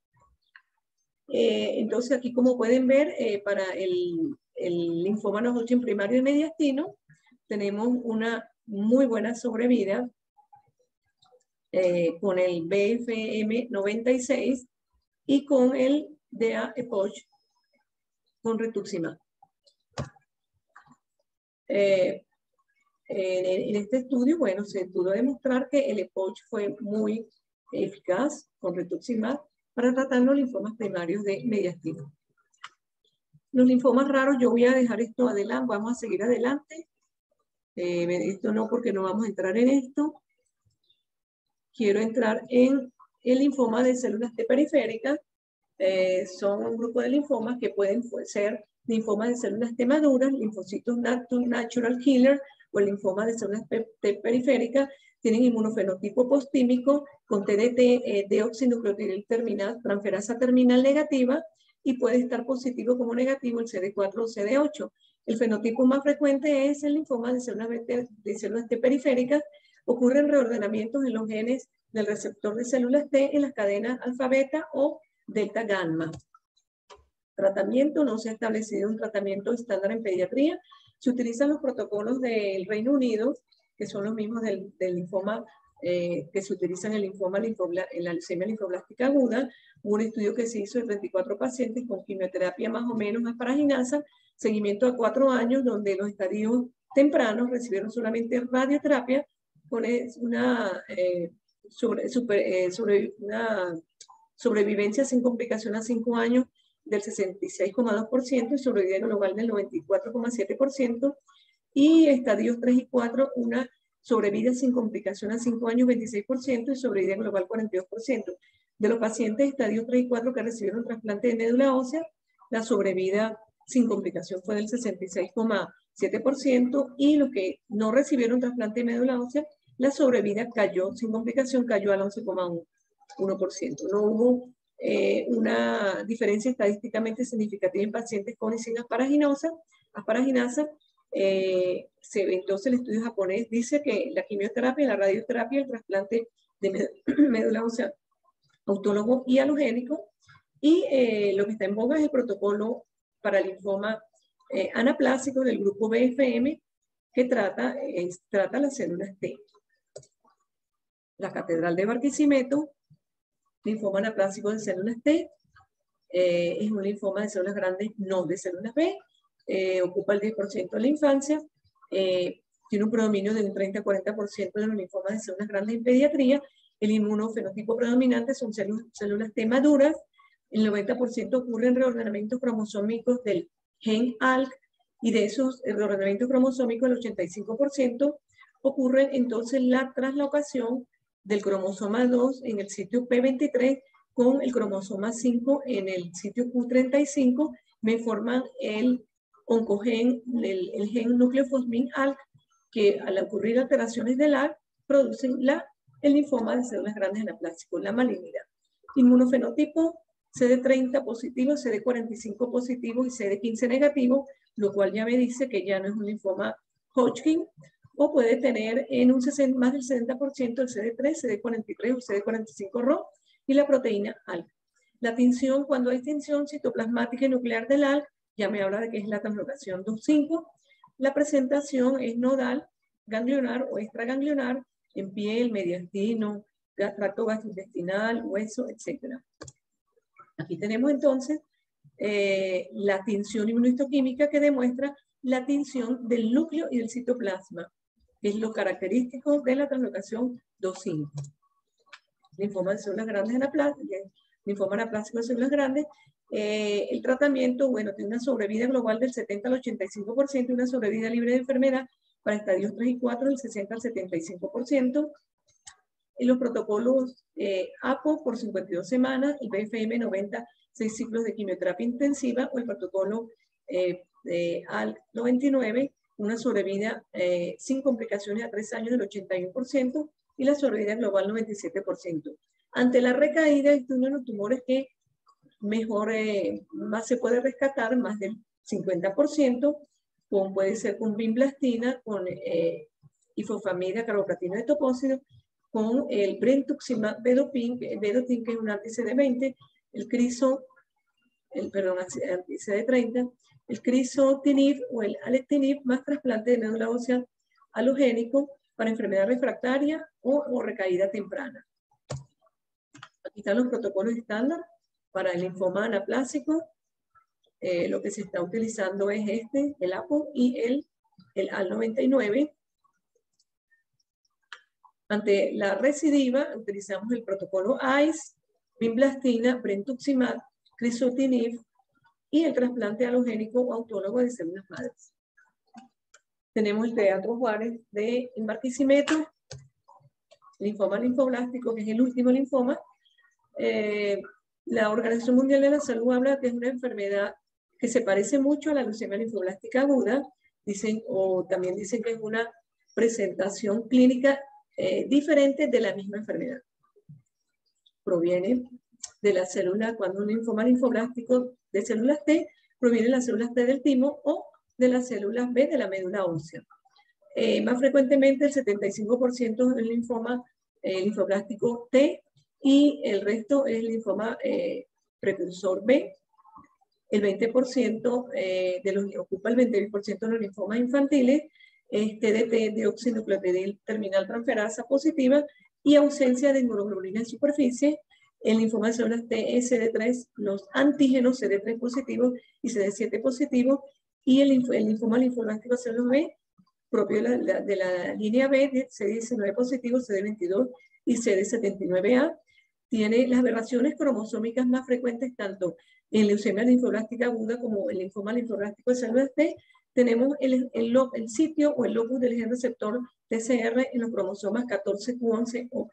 Speaker 3: Entonces aquí, como pueden ver, para el linfoma no Hodgkin primario de mediastino, tenemos una muy buena sobrevida con el BFM 96 y con el DA-EPOCH con rituximab. En este estudio, bueno, se pudo demostrar que el EPOCH fue muy eficaz con rituximab para tratar los linfomas primarios de mediastino. Los linfomas raros, yo voy a dejar esto adelante, vamos a seguir adelante. Esto no, porque no vamos a entrar en esto. Quiero entrar en el linfoma de células T periféricas. Son un grupo de linfomas que pueden ser linfomas de células T maduras, linfocitos natural killer, o el linfoma de células T periféricas. Tienen inmunofenotipo postímico con TDT, deoxinucleotidyl terminal, transferasa terminal negativa, y puede estar positivo como negativo el CD4 o CD8. El fenotipo más frecuente es el linfoma de células T periféricas. Ocurren reordenamientos en los genes del receptor de células T en las cadenas alfa beta o delta gamma. Tratamiento, no se ha establecido un tratamiento estándar en pediatría. Se utilizan los protocolos del Reino Unido, que son los mismos del linfoma que se utilizan en el linfoma, en la leucemia linfoblástica aguda. Un estudio que se hizo de 34 pacientes con quimioterapia más o menos asparaginasa, seguimiento a 4 años, donde los estadios tempranos recibieron solamente radioterapia con una sobrevivencia sin complicación a 5 años del 66,2% y sobrevivencia global del 94,7%, y estadios 3 y 4, una sobrevida sin complicación a 5 años 26% y sobrevivencia global 42%. De los pacientes estadios 3 y 4 que recibieron trasplante de médula ósea, la sobrevida sin complicación fue del 66,7%, y los que no recibieron trasplante de médula ósea, la sobrevida cayó sin complicación, cayó al 11,1%. No hubo una diferencia estadísticamente significativa en pacientes con y sin asparaginasa. Entonces el estudio japonés dice que la quimioterapia, la radioterapia, el trasplante de médula ósea autólogo y halogénico, y lo que está en boga es el protocolo para linfoma anaplásico del grupo BFM, que trata las células T. La Catedral de Barquisimeto, linfoma anaplásico de células T, es un linfoma de células grandes, no de células B, ocupa el 10% de la infancia, tiene un predominio de un 30-40% de los linfomas de células grandes en pediatría. El inmunofenotipo predominante son células T maduras. El 90% ocurren reordenamientos cromosómicos del gen ALK, Y de esos ordenamientos cromosómicos, el 85% ocurre entonces la traslocación del cromosoma 2 en el sitio P23 con el cromosoma 5 en el sitio Q35, me forman el oncogen, el gen nucleofosmin ALK, que al ocurrir alteraciones del ALK producen el linfoma de células grandes anaplásico, la malignidad. Inmunofenotipo CD30 positivo, CD45 positivo y CD15 negativo, lo cual ya me dice que ya no es un linfoma Hodgkin, o puede tener en un más del 60% el CD3, CD43 o CD45 RO y la proteína ALK. La tinción, cuando hay tinción citoplasmática y nuclear del ALK, ya me habla de que es la translocación 2,5. La presentación es nodal, ganglionar o extraganglionar en piel, mediastino, tracto gastrointestinal, hueso, etc. Aquí tenemos entonces la tinción inmunohistoquímica que demuestra la tinción del núcleo y del citoplasma, que es lo característico de la translocación 2,5. Linfoma de células grandes anaplásicas, linfoma anaplásico de células grandes. El tratamiento, bueno, tiene una sobrevida global del 70 al 85% y una sobrevida libre de enfermedad para estadios 3 y 4 del 60 al 75%. En los protocolos APO por 52 semanas, el BFM 90, 6 ciclos de quimioterapia intensiva, o el protocolo AL 99, una sobrevida sin complicaciones a 3 años del 81% y la sobrevida global 97%. Ante la recaída, este es uno de los tumores que mejor, más se puede rescatar, más del 50%, como puede ser con vinblastina, con ifosfamida, carboplatina de topóxido, con el brentuximab vedotin, que es un anti-CD20, el anti-CD30, el crizotinib o el alectinib más trasplante de médula ósea halogénico para enfermedad refractaria o recaída temprana. Aquí están los protocolos estándar para el linfoma anaplásico. Lo que se está utilizando es el APO y el AL99. Ante la recidiva, utilizamos el protocolo AICE, vinblastina, brentuximab, crizotinib y el trasplante halogénico o autólogo de células madres. Tenemos el Teatro Juárez de Barquisimeto, linfoma linfoblástico, que es el último linfoma. La Organización Mundial de la Salud habla que es una enfermedad que se parece mucho a la leucemia linfoblástica aguda, o también dicen que es una presentación clínica diferente de la misma enfermedad. Proviene de la célula, cuando un linfoma linfoblástico de células T, proviene de las células T del timo o de las células B de la médula ósea. Más frecuentemente el 75% es linfoma linfoblástico T y el resto es linfoma precursor B. El 20% ocupa el 20% de los linfomas infantiles, TDT, deoxinucleotidil terminal transferasa positiva y ausencia de inmunoglobulina en superficie. El linfoma de células T es CD3, los antígenos CD3 positivos y CD7 positivos, y el linfoma linfoblástico de células B, propio de la línea B, de CD19 positivo, CD22 y CD79A, tiene las aberraciones cromosómicas más frecuentes tanto en leucemia linfoblástica aguda como en linfoma linfoblástico de células T. Tenemos el sitio o el locus del gen receptor TCR en los cromosomas 14q11 o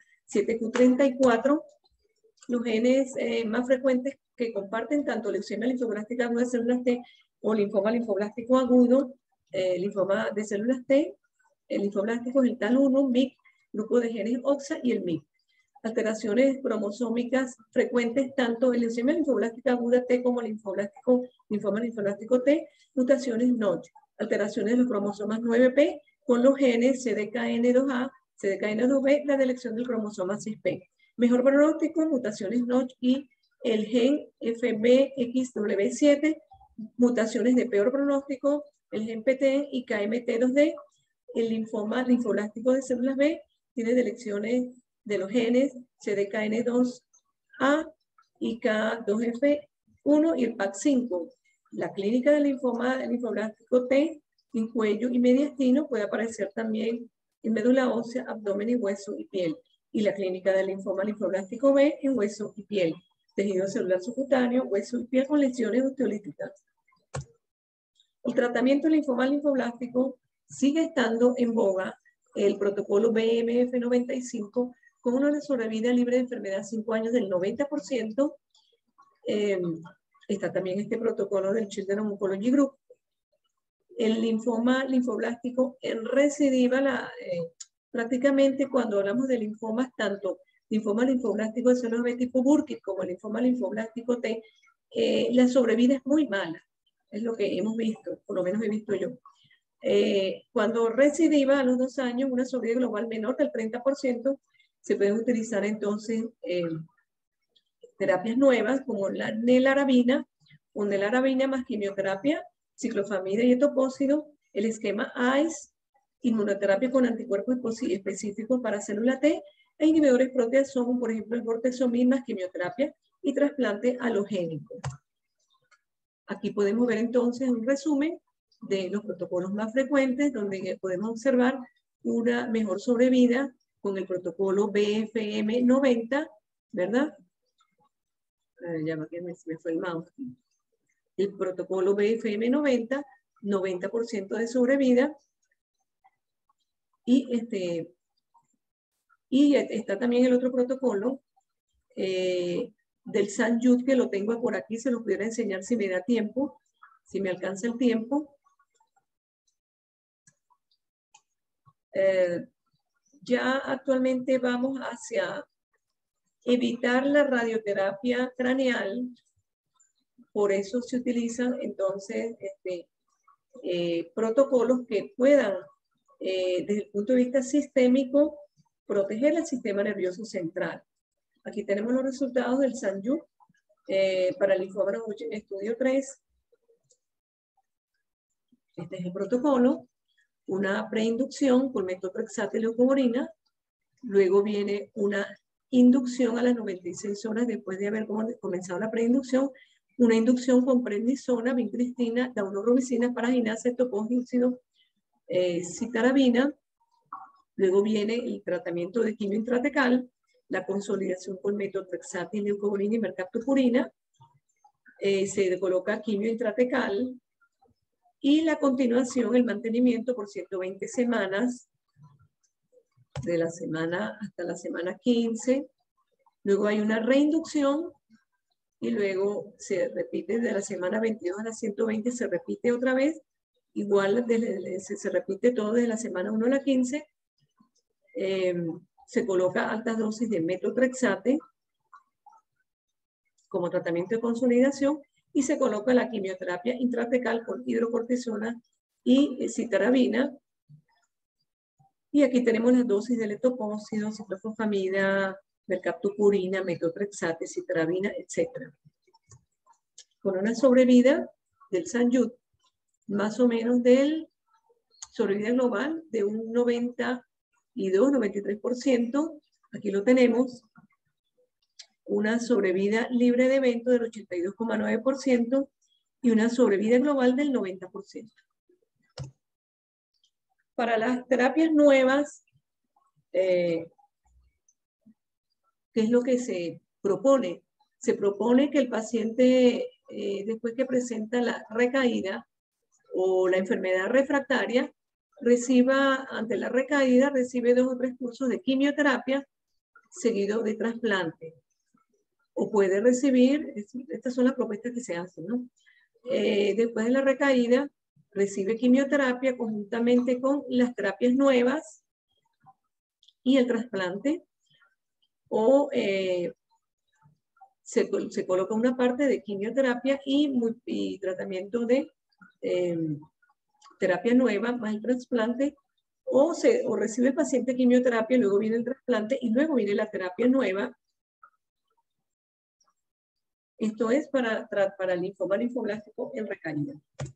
Speaker 3: 7q34. Los genes más frecuentes que comparten tanto leucemia linfoblástica aguda de células T o linfoma linfoblástico agudo, linfoma de células T, el linfoblástico es el TAL1, MYC, grupo de genes OXA y el MYC. Alteraciones cromosómicas frecuentes tanto en leucemia linfoblástica aguda T como linfoma linfoblástico T, mutaciones Notch, alteraciones de los cromosomas 9P con los genes CDKN2A, CDKN2B, la deleción del cromosoma 6P. Mejor pronóstico, mutaciones Notch y el gen FBXW7, mutaciones de peor pronóstico, el gen PT y KMT2D. El linfoma linfoblástico de células B tiene deleciones de los genes CDKN2A y K2F1 y el PAC5. La clínica del linfoma linfoblástico T en cuello y mediastino puede aparecer también en médula ósea, abdomen y hueso y piel. Y la clínica del linfoma linfoblástico B en hueso y piel, tejido celular subcutáneo, hueso y piel con lesiones osteolíticas. El tratamiento del linfoma linfoblástico sigue estando en boga el protocolo BMF95 con una sobrevida libre de enfermedad 5 años del 90%. Está también este protocolo del Children's Oncology Group. El linfoma linfoblástico en recidiva, prácticamente cuando hablamos de linfomas, tanto linfoma linfoblástico de células B tipo Burkitt como el linfoma linfoblástico T, la sobrevida es muy mala. Es lo que hemos visto, por lo menos he visto yo. Cuando recidiva a los 2 años, una sobrevida global menor del 30%, se pueden utilizar entonces terapias nuevas como la nelarabina, o nelarabina más quimioterapia, ciclofamida y etopósido, el esquema ICE, inmunoterapia con anticuerpos específicos para célula T, e inhibidores proteasoma, por ejemplo el bortezomib más quimioterapia y trasplante halogénico. Aquí podemos ver entonces un resumen de los protocolos más frecuentes, donde podemos observar una mejor sobrevida con el protocolo BFM 90, ¿verdad? Ya me fue el mouse. El protocolo BFM 90, 90% de sobrevida. Y está también el otro protocolo del St. Jude, que lo tengo por aquí, se lo pudiera enseñar si me da tiempo, si me alcanza el tiempo. Ya actualmente vamos hacia evitar la radioterapia craneal, por eso se utilizan entonces protocolos que puedan, desde el punto de vista sistémico, proteger el sistema nervioso central. Aquí tenemos los resultados del St. Jude para el linfoma en estudio 3. Este es el protocolo. Una preinducción con metotrexato y leucovorina. Luego viene una inducción a las 96 horas después de haber comenzado la preinducción. Una inducción con prednisona, vincristina, daunorubicina, paraginasa, etopósido, citarabina. Luego viene el tratamiento de quimio intratecal, la consolidación con metotrexato y leucovorina y mercaptopurina. Se coloca quimio intratecal. Y la continuación, el mantenimiento por 120 semanas, de la semana hasta la semana 15. Luego hay una reinducción y luego se repite de la semana 22 a la 120, se repite otra vez. Igual se repite todo desde la semana 1 a la 15. Se coloca altas dosis de metotrexate como tratamiento de consolidación y se coloca la quimioterapia intratecal con hidrocortisona y citarabina. Y aquí tenemos las dosis del etopósido, ciclofosfamida, mercaptopurina, metotrexate, citarabina, etc. Con una sobrevida del St. Jude, más o menos del sobrevida global de un 92-93%. Aquí lo tenemos. Una sobrevida libre de evento del 82,9% y una sobrevida global del 90%. Para las terapias nuevas, ¿qué es lo que se propone? Se propone que el paciente, después que presenta la recaída o la enfermedad refractaria, reciba, ante la recaída, recibe 2 o 3 cursos de quimioterapia seguido de trasplante. O puede recibir, estas son las propuestas que se hacen, ¿no? Después de la recaída, recibe quimioterapia conjuntamente con las terapias nuevas y el trasplante, o se coloca una parte de quimioterapia y tratamiento de terapia nueva más el trasplante, o recibe el paciente quimioterapia, luego viene el trasplante y luego viene la terapia nueva. Esto es para el linfoma linfoblástico en recaída.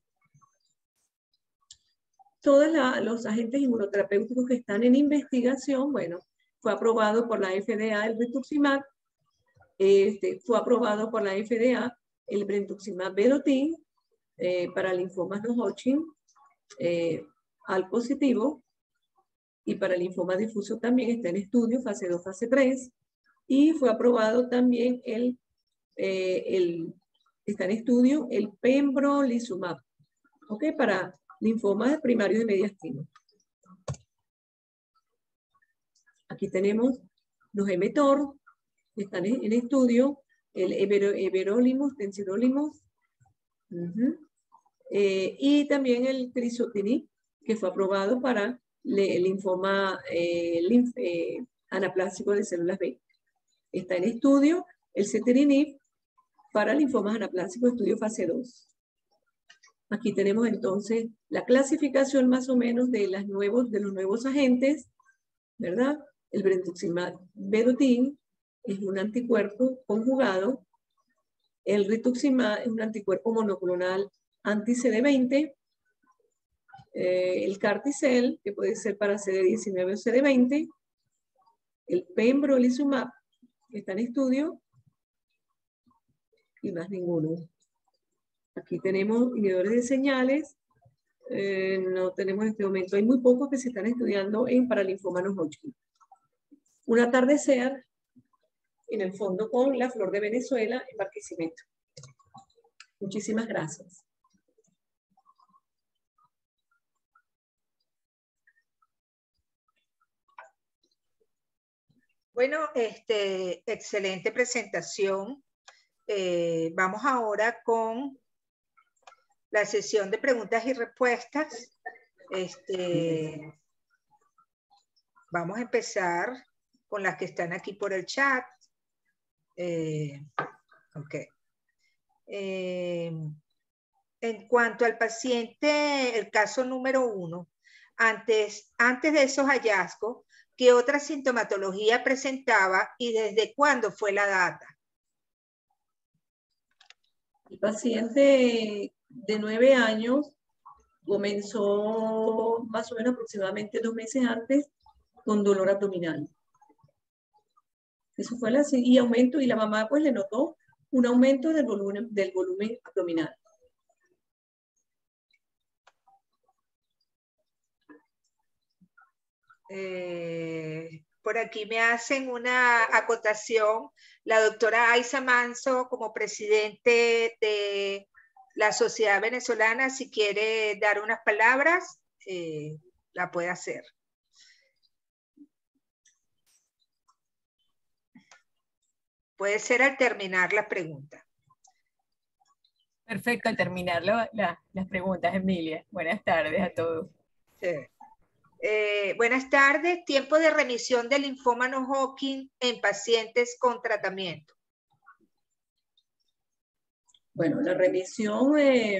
Speaker 3: Todos los agentes inmunoterapéuticos que están en investigación, bueno, fue aprobado por la FDA el rituximab, fue aprobado por la FDA el brentuximab vedotin para linfomas no Hodgkin al positivo, y para el linfoma difuso también está en estudio, fase 2, fase 3, y fue aprobado también está en estudio el pembrolizumab ¿ok? Para linfomas primarios de mediastino. Aquí tenemos los mTOR, que están en estudio, el everolimus, tensiolimus, y también el crizotinib, que fue aprobado para el linfoma anaplásico de células B. Está en estudio el ceterinib para linfomas anaplásicos, estudio fase 2. Aquí tenemos entonces la clasificación más o menos de los nuevos agentes, ¿verdad? El brentuximab vedotin es un anticuerpo conjugado. El rituximab es un anticuerpo monoclonal anti-CD20. El Carticel, que puede ser para CD19 o CD20. El pembrolizumab, que está en estudio. Y más ninguno. Aquí tenemos inhibidores de señales. No tenemos en este momento. Hay muy pocos que se están estudiando para linfoma no Hodgkin. Un atardecer en el fondo con la flor de Venezuela en Barquisimeto. Muchísimas gracias.
Speaker 2: Bueno, excelente presentación. Vamos ahora con la sesión de preguntas y respuestas. Vamos a empezar con las que están aquí por el chat. Ok. En cuanto al paciente, el caso número 1, antes de esos hallazgos, ¿qué otra sintomatología presentaba y desde cuándo fue la data?
Speaker 3: El paciente de 9 años comenzó más o menos aproximadamente 2 meses antes con dolor abdominal. Eso fue y aumento, y la mamá pues le notó un aumento del volumen abdominal.
Speaker 2: Por aquí me hacen una acotación. La doctora Aiza Manso, como presidente de la Sociedad Venezolana, si quiere dar unas palabras, la puede hacer. Puede ser al terminar la pregunta.
Speaker 4: Perfecto, al terminar las preguntas, Emilia. Buenas tardes a todos.
Speaker 2: Sí. Buenas tardes. Tiempo de remisión del linfoma no Hodgkin en pacientes con tratamiento.
Speaker 3: Bueno, la remisión,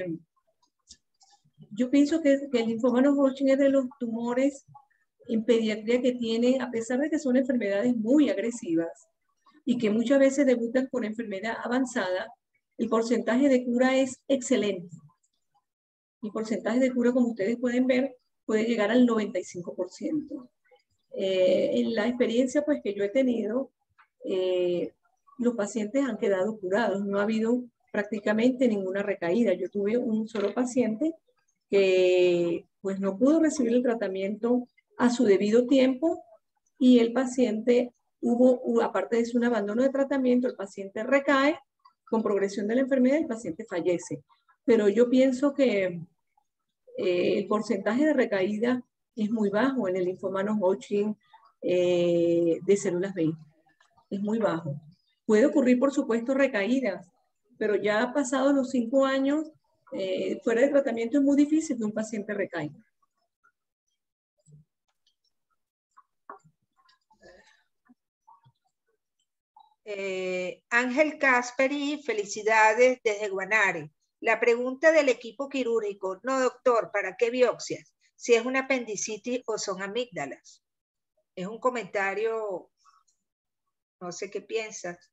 Speaker 3: yo pienso que el linfoma no Hodgkin es de los tumores en pediatría que tienen, a pesar de que son enfermedades muy agresivas y que muchas veces debutan con enfermedad avanzada, el porcentaje de cura es excelente. El porcentaje de cura, como ustedes pueden ver, puede llegar al 95%. En la experiencia pues, que yo he tenido, los pacientes han quedado curados, no ha habido prácticamente ninguna recaída. Yo tuve un solo paciente que pues, no pudo recibir el tratamiento a su debido tiempo y el paciente aparte de un abandono de tratamiento, el paciente recae con progresión de la enfermedad y el paciente fallece. Pero yo pienso que el porcentaje de recaída es muy bajo en el linfoma no Hodgkin de células B. Es muy bajo. Puede ocurrir, por supuesto, recaídas, pero ya pasados los 5 años, fuera de tratamiento es muy difícil que un paciente recaiga.
Speaker 2: Ángel Casperi, felicidades desde Guanare. La pregunta del equipo quirúrgico, no doctor, ¿para qué biopsias? Si es una apendicitis o son amígdalas. Es un comentario, no sé qué piensas.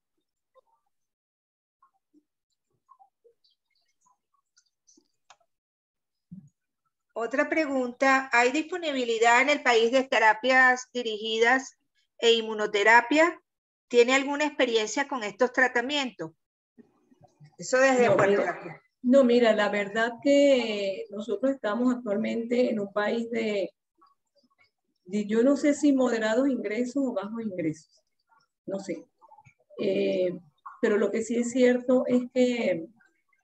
Speaker 2: Otra pregunta, ¿hay disponibilidad en el país de terapias dirigidas e inmunoterapia? ¿Tiene alguna experiencia con estos tratamientos? Eso desde Puerto Rico.
Speaker 3: No, mira, la verdad que nosotros estamos actualmente en un país de yo no sé si moderados ingresos o bajos ingresos, no sé. Pero lo que sí es cierto es que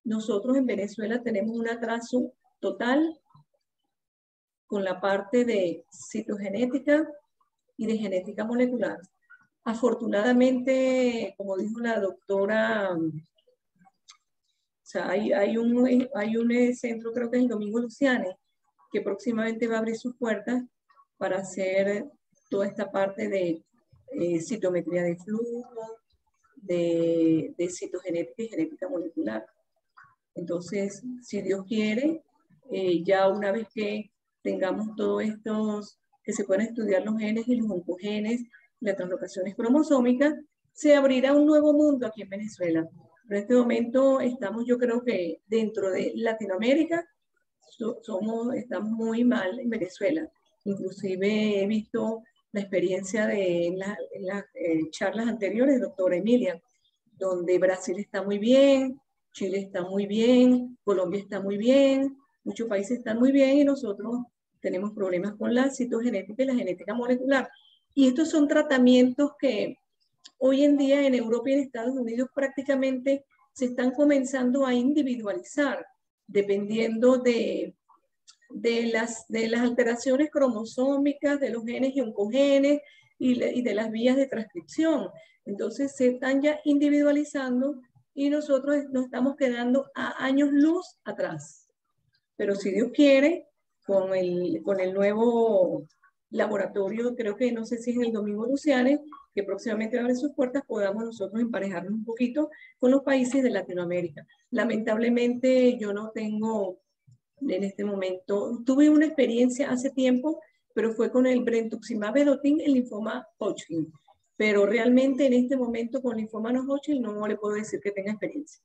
Speaker 3: nosotros en Venezuela tenemos un atraso total con la parte de citogenética y de genética molecular. Afortunadamente, como dijo la doctora, o sea, hay un centro, creo que es el Domingo Luciani, que próximamente va a abrir sus puertas para hacer toda esta parte de citometría de flujo, de citogenética y genética molecular. Entonces, si Dios quiere, ya una vez que tengamos todos estos, que se puedan estudiar los genes y los oncogenes, las translocaciones cromosómicas, se abrirá un nuevo mundo aquí en Venezuela. Pero en este momento estamos, yo creo que dentro de Latinoamérica, estamos muy mal en Venezuela. Inclusive he visto la experiencia de las charlas anteriores, doctora Emilia, donde Brasil está muy bien, Chile está muy bien, Colombia está muy bien, muchos países están muy bien y nosotros tenemos problemas con la citogenética y la genética molecular. Y estos son tratamientos que hoy en día en Europa y en Estados Unidos prácticamente se están comenzando a individualizar dependiendo de las alteraciones cromosómicas, de los genes y oncogenes y de las vías de transcripción. Entonces se están ya individualizando y nosotros nos estamos quedando a años luz atrás. Pero si Dios quiere, con el nuevo laboratorio, creo que no sé si es el Domingo Luciani, que próximamente abre sus puertas, podamos nosotros emparejarnos un poquito con los países de Latinoamérica. Lamentablemente yo no tengo en este momento, tuve una experiencia hace tiempo, pero fue con el brentuximab vedotin, el linfoma Hodgkin. Pero realmente en este momento con linfoma no Hodgkin no le puedo decir que tenga experiencia.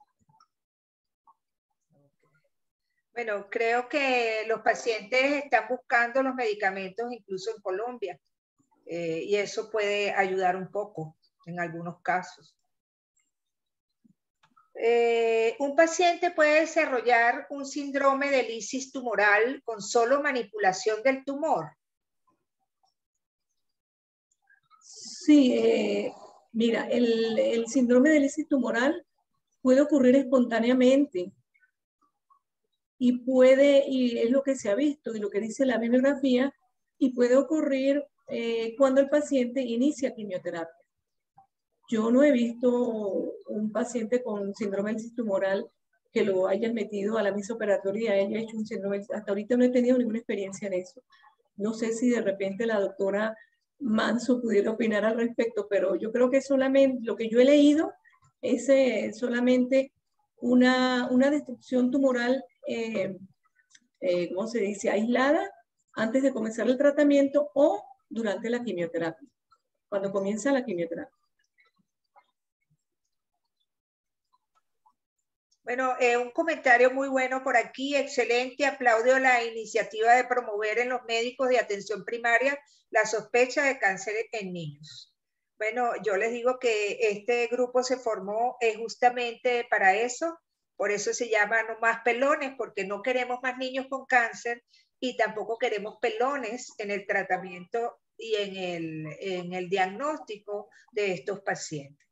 Speaker 2: Bueno, creo que los pacientes están buscando los medicamentos incluso en Colombia y eso puede ayudar un poco en algunos casos. Un paciente puede desarrollar un síndrome de lisis tumoral con solo manipulación del tumor.
Speaker 3: Sí, mira, el síndrome de lisis tumoral puede ocurrir espontáneamente y es lo que se ha visto y lo que dice la bibliografía, y puede ocurrir cuando el paciente inicia quimioterapia. Yo no he visto un paciente con síndrome de lisis tumoral que lo hayan metido a la mesa operatoria y haya hecho un síndrome. Hasta ahorita no he tenido ninguna experiencia en eso. No sé si de repente la doctora Manso pudiera opinar al respecto, pero yo creo que solamente lo que yo he leído es solamente una destrucción tumoral, ¿cómo se dice?, aislada antes de comenzar el tratamiento o durante la quimioterapia, cuando comienza la quimioterapia.
Speaker 2: Bueno, un comentario muy bueno por aquí, excelente, aplaudo la iniciativa de promover en los médicos de atención primaria la sospecha de cáncer en niños. Bueno, yo les digo que este grupo se formó justamente para eso, por eso se llama No Más Pelones, porque no queremos más niños con cáncer y tampoco queremos pelones en el tratamiento y en el diagnóstico de estos pacientes.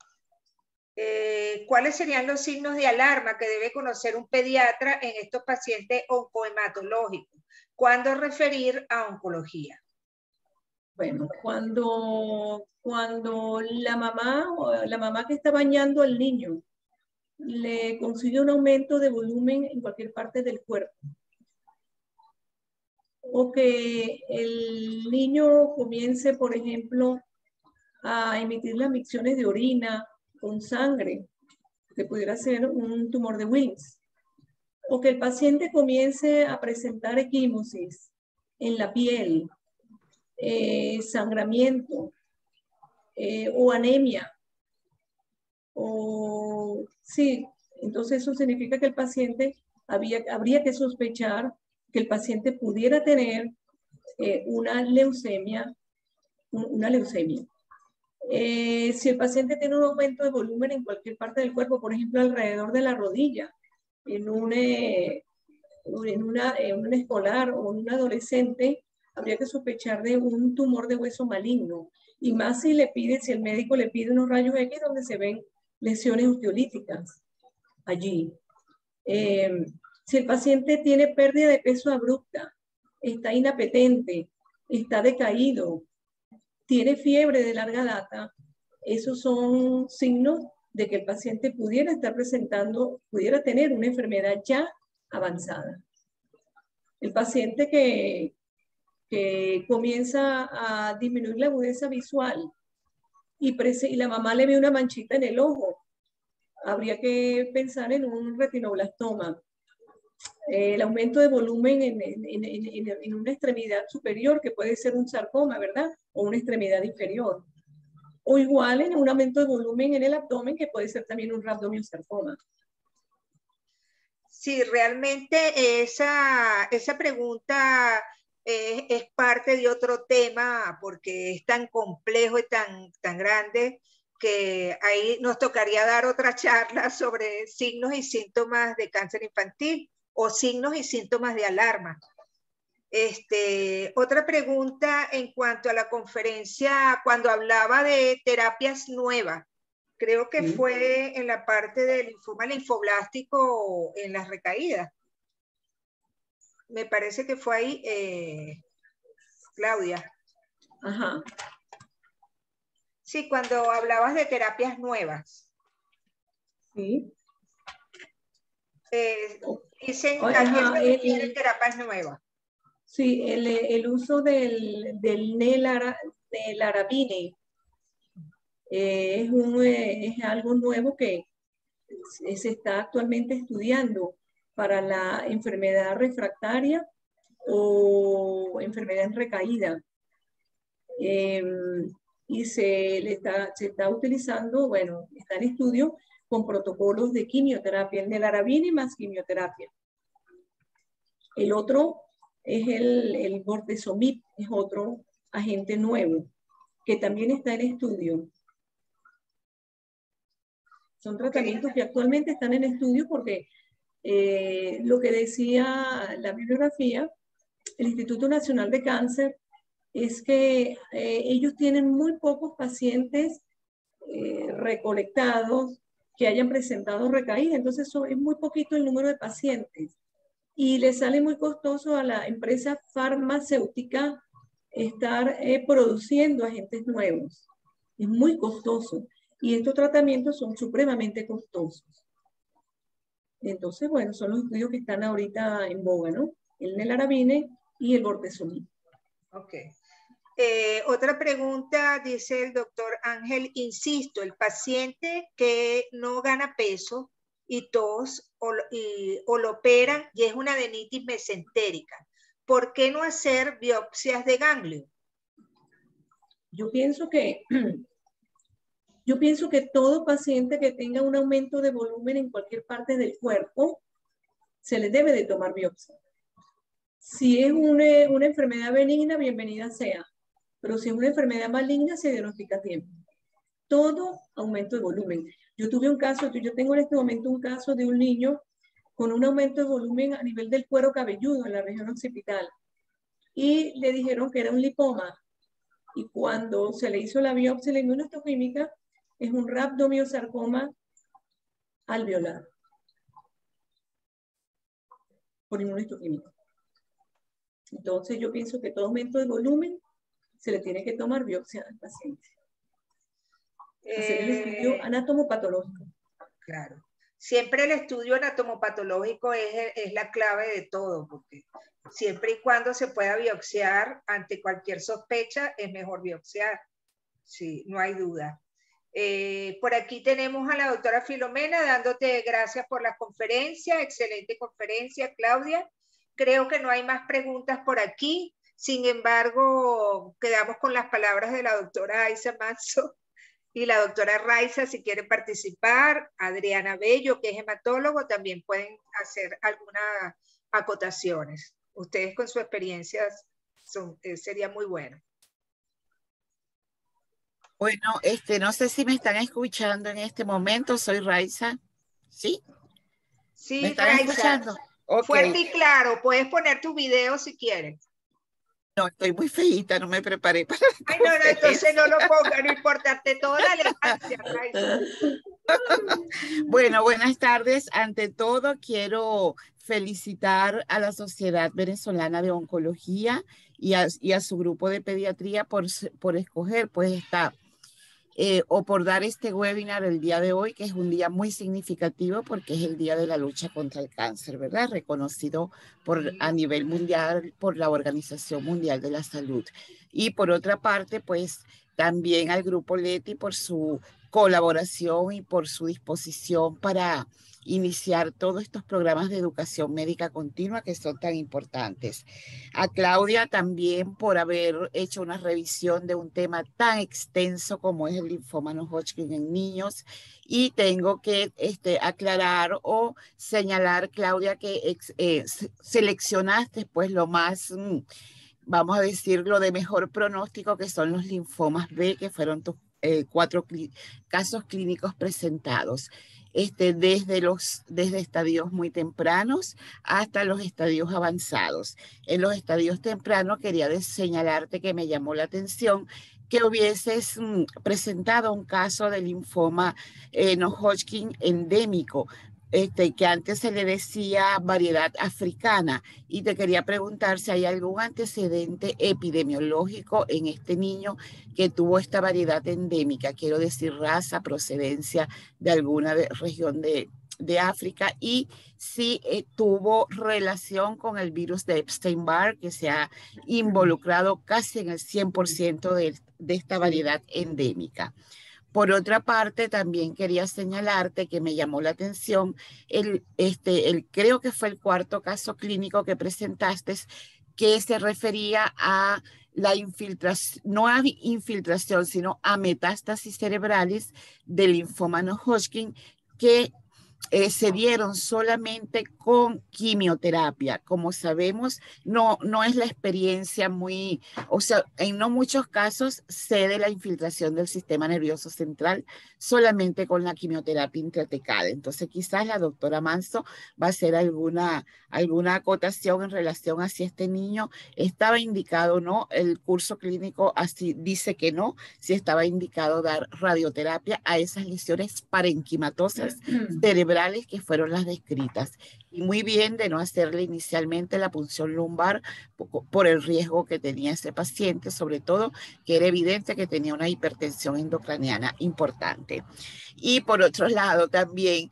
Speaker 2: ¿Cuáles serían los signos de alarma que debe conocer un pediatra en estos pacientes oncohematológicos? ¿Cuándo referir a oncología?
Speaker 3: Bueno, cuando la mamá que está bañando al niño le consigue un aumento de volumen en cualquier parte del cuerpo, o que el niño comience, por ejemplo, a emitir las micciones de orina con sangre, que pudiera ser un tumor de Wilms, o que el paciente comience a presentar equimosis en la piel, sangramiento o anemia, sí, entonces eso significa que el paciente habría que sospechar que el paciente pudiera tener una leucemia. Si el paciente tiene un aumento de volumen en cualquier parte del cuerpo, por ejemplo, alrededor de la rodilla, en un escolar o en un adolescente, habría que sospechar de un tumor de hueso maligno. Y más si el médico le pide unos rayos X donde se ven lesiones osteolíticas allí. Si el paciente tiene pérdida de peso abrupta, está inapetente, está decaído, tiene fiebre de larga data, esos son signos de que el paciente pudiera estar presentando, pudiera tener una enfermedad ya avanzada. El paciente que comienza a disminuir la agudeza visual y la mamá le ve una manchita en el ojo, habría que pensar en un retinoblastoma. El aumento de volumen en una extremidad superior, que puede ser un sarcoma, ¿verdad? O una extremidad inferior. O igual en un aumento de volumen en el abdomen, que puede ser también un rhabdomyosarcoma.
Speaker 2: Sí, realmente esa pregunta es parte de otro tema, porque es tan complejo y tan grande que ahí nos tocaría dar otra charla sobre signos y síntomas de cáncer infantil o signos y síntomas de alarma. Otra pregunta en cuanto a la conferencia, cuando hablaba de terapias nuevas, creo que fue en la parte del linfoma linfoblástico en las recaídas. Me parece que fue ahí, Claudia.
Speaker 3: Ajá.
Speaker 2: Sí, cuando hablabas de terapias nuevas.
Speaker 3: Sí.
Speaker 2: Dicen a qué se refieren terapias nuevas.
Speaker 3: Sí, el uso del nelarabine es algo nuevo que se está actualmente estudiando para la enfermedad refractaria o enfermedad en recaída. Y se está utilizando, bueno, está en estudio con protocolos de quimioterapia, el nelarabine más quimioterapia. El otro es el bortezomib, es otro agente nuevo que también está en estudio. Son tratamientos que actualmente están en estudio porque lo que decía la bibliografía, el Instituto Nacional de Cáncer, es que ellos tienen muy pocos pacientes recolectados que hayan presentado recaída, entonces es muy poquito el número de pacientes y le sale muy costoso a la empresa farmacéutica estar produciendo agentes nuevos. Es muy costoso y estos tratamientos son supremamente costosos. Entonces, bueno, son los estudios que están ahorita en boga, ¿no? El nelarabine y el bortezomib.
Speaker 2: Ok. Otra pregunta, dice el doctor Ángel, insisto, el paciente que no gana peso y tos o lo operan y es una adenitis mesentérica, ¿por qué no hacer biopsias de ganglio?
Speaker 3: Yo pienso que todo paciente que tenga un aumento de volumen en cualquier parte del cuerpo, se le debe de tomar biopsia. Si es una enfermedad benigna, bienvenida sea. Pero si es una enfermedad maligna, se diagnostica a tiempo. Todo aumento de volumen. Yo tengo en este momento un caso de un niño con un aumento de volumen a nivel del cuero cabelludo en la región occipital. Y le dijeron que era un lipoma. Y cuando se le hizo la biopsia, la inmunohistoquímica, es un rhabdomyosarcoma alveolar por inmunohistoquímica. Entonces yo pienso que todo aumento de volumen se le tiene que tomar biopsia al paciente. Hacer el estudio anatomopatológico.
Speaker 2: Claro. Siempre el estudio anatomopatológico es la clave de todo, porque siempre y cuando se pueda biopsiar ante cualquier sospecha, es mejor biopsiar. Sí, no hay duda. Por aquí tenemos a la doctora Filomena dándote gracias por la conferencia, excelente conferencia, Claudia. Creo que no hay más preguntas por aquí, sin embargo, quedamos con las palabras de la doctora Aiza Manso y la doctora Raiza, si quiere participar, Adriana Bello, que es hematólogo, también pueden hacer algunas acotaciones. Ustedes con su experiencia sería muy bueno.
Speaker 5: Bueno, no sé si me están escuchando en este momento. Soy Raiza. ¿Sí?
Speaker 2: Sí,
Speaker 5: ¿Me están
Speaker 2: Raiza,
Speaker 5: escuchando? Okay.
Speaker 2: Fuerte y claro. Puedes poner tu video si quieres.
Speaker 5: No, estoy muy feíta, no me preparé para la
Speaker 2: Ay, no, no, entonces
Speaker 5: conferencia.
Speaker 2: no lo ponga, no importa, ante toda la elegancia, Raiza.
Speaker 5: Bueno, buenas tardes. Ante todo, quiero felicitar a la Sociedad Venezolana de Oncología y a su grupo de pediatría por escoger pues o por dar este webinar el día de hoy, que es un día muy significativo porque es el día de la lucha contra el cáncer, ¿verdad? Reconocido a nivel mundial por la Organización Mundial de la Salud. Y por otra parte, pues también al Grupo Leti por su colaboración y por su disposición para iniciar todos estos programas de educación médica continua que son tan importantes. A Claudia también por haber hecho una revisión de un tema tan extenso como es el linfoma no Hodgkin en niños. Y tengo que aclarar o señalar, Claudia, que seleccionaste pues lo más, vamos a decirlo, de mejor pronóstico, que son los linfomas B, que fueron tus 4 casos clínicos presentados. Desde estadios muy tempranos hasta los estadios avanzados. En los estadios tempranos quería señalarte que me llamó la atención que hubieses presentado un caso de linfoma no Hodgkin endémico, que antes se le decía variedad africana, y te quería preguntar si hay algún antecedente epidemiológico en este niño que tuvo esta variedad endémica, quiero decir raza, procedencia de alguna región de África, y si tuvo relación con el virus de Epstein-Barr, que se ha involucrado casi en el 100% de esta variedad endémica. Por otra parte, también quería señalarte que me llamó la atención creo que fue el 4.º caso clínico que presentaste, que se refería a la infiltración, no a infiltración, sino a metástasis cerebrales del linfoma no Hodgkin, que se dieron solamente con quimioterapia. Como sabemos, no es la experiencia muy, o sea, en no muchos casos cede la infiltración del sistema nervioso central solamente con la quimioterapia intratecal. Entonces, quizás la doctora Manso va a hacer alguna acotación en relación a si este niño estaba indicado o no. El curso clínico así dice que no, si estaba indicado dar radioterapia a esas lesiones parenquimatosas cerebrales que fueron las descritas. Y muy bien de no hacerle inicialmente la punción lumbar por el riesgo que tenía ese paciente, sobre todo que era evidente que tenía una hipertensión endocraniana importante. Y por otro lado también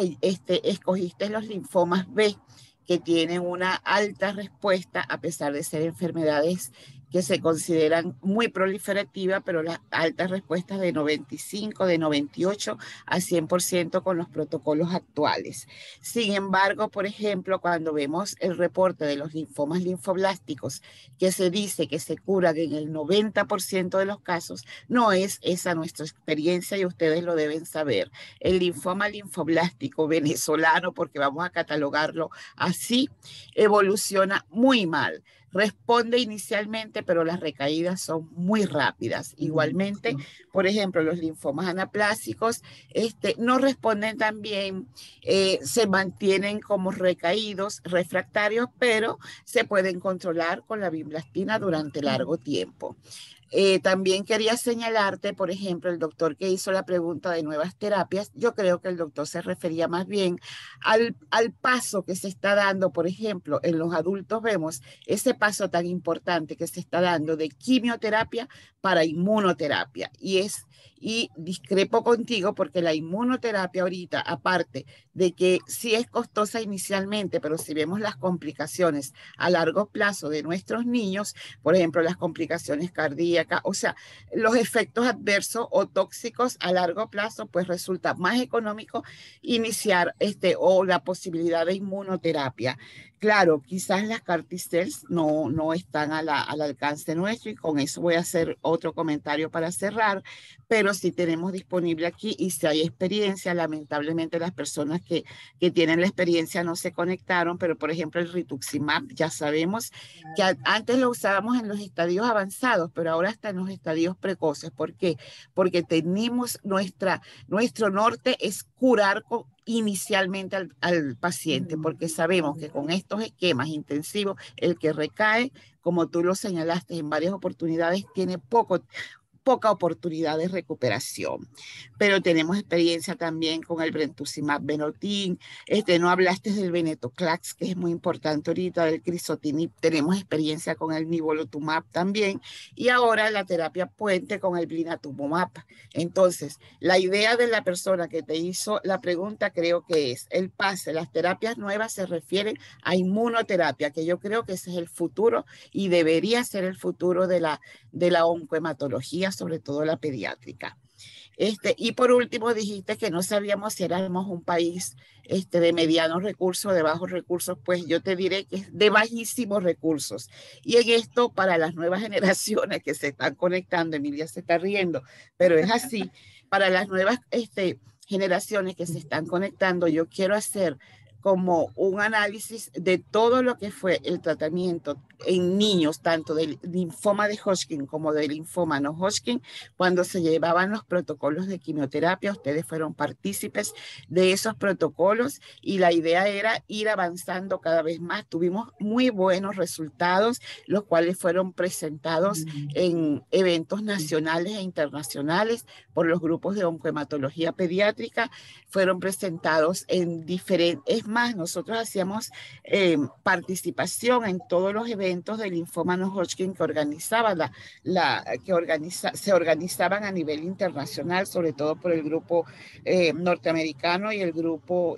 Speaker 5: escogiste los linfomas B, que tienen una alta respuesta a pesar de ser enfermedades que se consideran muy proliferativas, pero las altas respuestas de 95, de 98 a 100% con los protocolos actuales. Sin embargo, por ejemplo, cuando vemos el reporte de los linfomas linfoblásticos, que se dice que se curan en el 90% de los casos, no es esa nuestra experiencia y ustedes lo deben saber. El linfoma linfoblástico venezolano, porque vamos a catalogarlo así, evoluciona muy mal. Responde inicialmente, pero las recaídas son muy rápidas. Igualmente, por ejemplo, los linfomas anaplásicos no responden tan bien, se mantienen como recaídos, refractarios, pero se pueden controlar con la vinblastina durante largo tiempo. También quería señalarte, por ejemplo, el doctor que hizo la pregunta de nuevas terapias, yo creo que el doctor se refería más bien al paso que se está dando, por ejemplo, en los adultos vemos ese paso tan importante que se está dando de quimioterapia para inmunoterapia. Y discrepo contigo porque la inmunoterapia ahorita, aparte de que sí es costosa inicialmente, pero si vemos las complicaciones a largo plazo de nuestros niños, por ejemplo, las complicaciones cardíacas, o sea, los efectos adversos o tóxicos a largo plazo, pues resulta más económico iniciar o la posibilidad de inmunoterapia. Claro, quizás las CAR T-cells no están al alcance nuestro, y con eso voy a hacer otro comentario para cerrar, pero sí tenemos disponible aquí y si hay experiencia, lamentablemente las personas que tienen la experiencia no se conectaron, pero por ejemplo el rituximab ya sabemos que antes lo usábamos en los estadios avanzados, pero ahora está en los estadios precoces. ¿Por qué? Porque tenemos nuestro norte es curar inicialmente al paciente, porque sabemos que con estos esquemas intensivos, el que recae, como tú lo señalaste en varias oportunidades, tiene poca oportunidad de recuperación. Pero tenemos experiencia también con el brentuximab vedotin, no hablaste del venetoclax, que es muy importante ahorita, del crizotinib, tenemos experiencia con el nivolumab también, y ahora la terapia puente con el blinatumomab. Entonces, la idea de la persona que te hizo la pregunta creo que es, el pase, las terapias nuevas se refieren a inmunoterapia, que yo creo que ese es el futuro y debería ser el futuro de la oncohematología, sobre todo la pediátrica. Y por último dijiste que no sabíamos si éramos un país de medianos recursos, de bajos recursos. Pues yo te diré que es de bajísimos recursos. Y en esto, para las nuevas generaciones que se están conectando, Emilia se está riendo, pero es así, para las nuevas generaciones que se están conectando, yo quiero hacer como un análisis de todo lo que fue el tratamiento en niños, tanto del linfoma de Hodgkin como del linfoma no Hodgkin, cuando se llevaban los protocolos de quimioterapia. Ustedes fueron partícipes de esos protocolos y la idea era ir avanzando cada vez más. Tuvimos muy buenos resultados, los cuales fueron presentados en eventos nacionales e internacionales por los grupos de oncohematología pediátrica, fueron presentados en diferentes, más, nosotros hacíamos participación en todos los eventos del linfoma no Hodgkin que organizaba se organizaban a nivel internacional, sobre todo por el grupo norteamericano y el grupo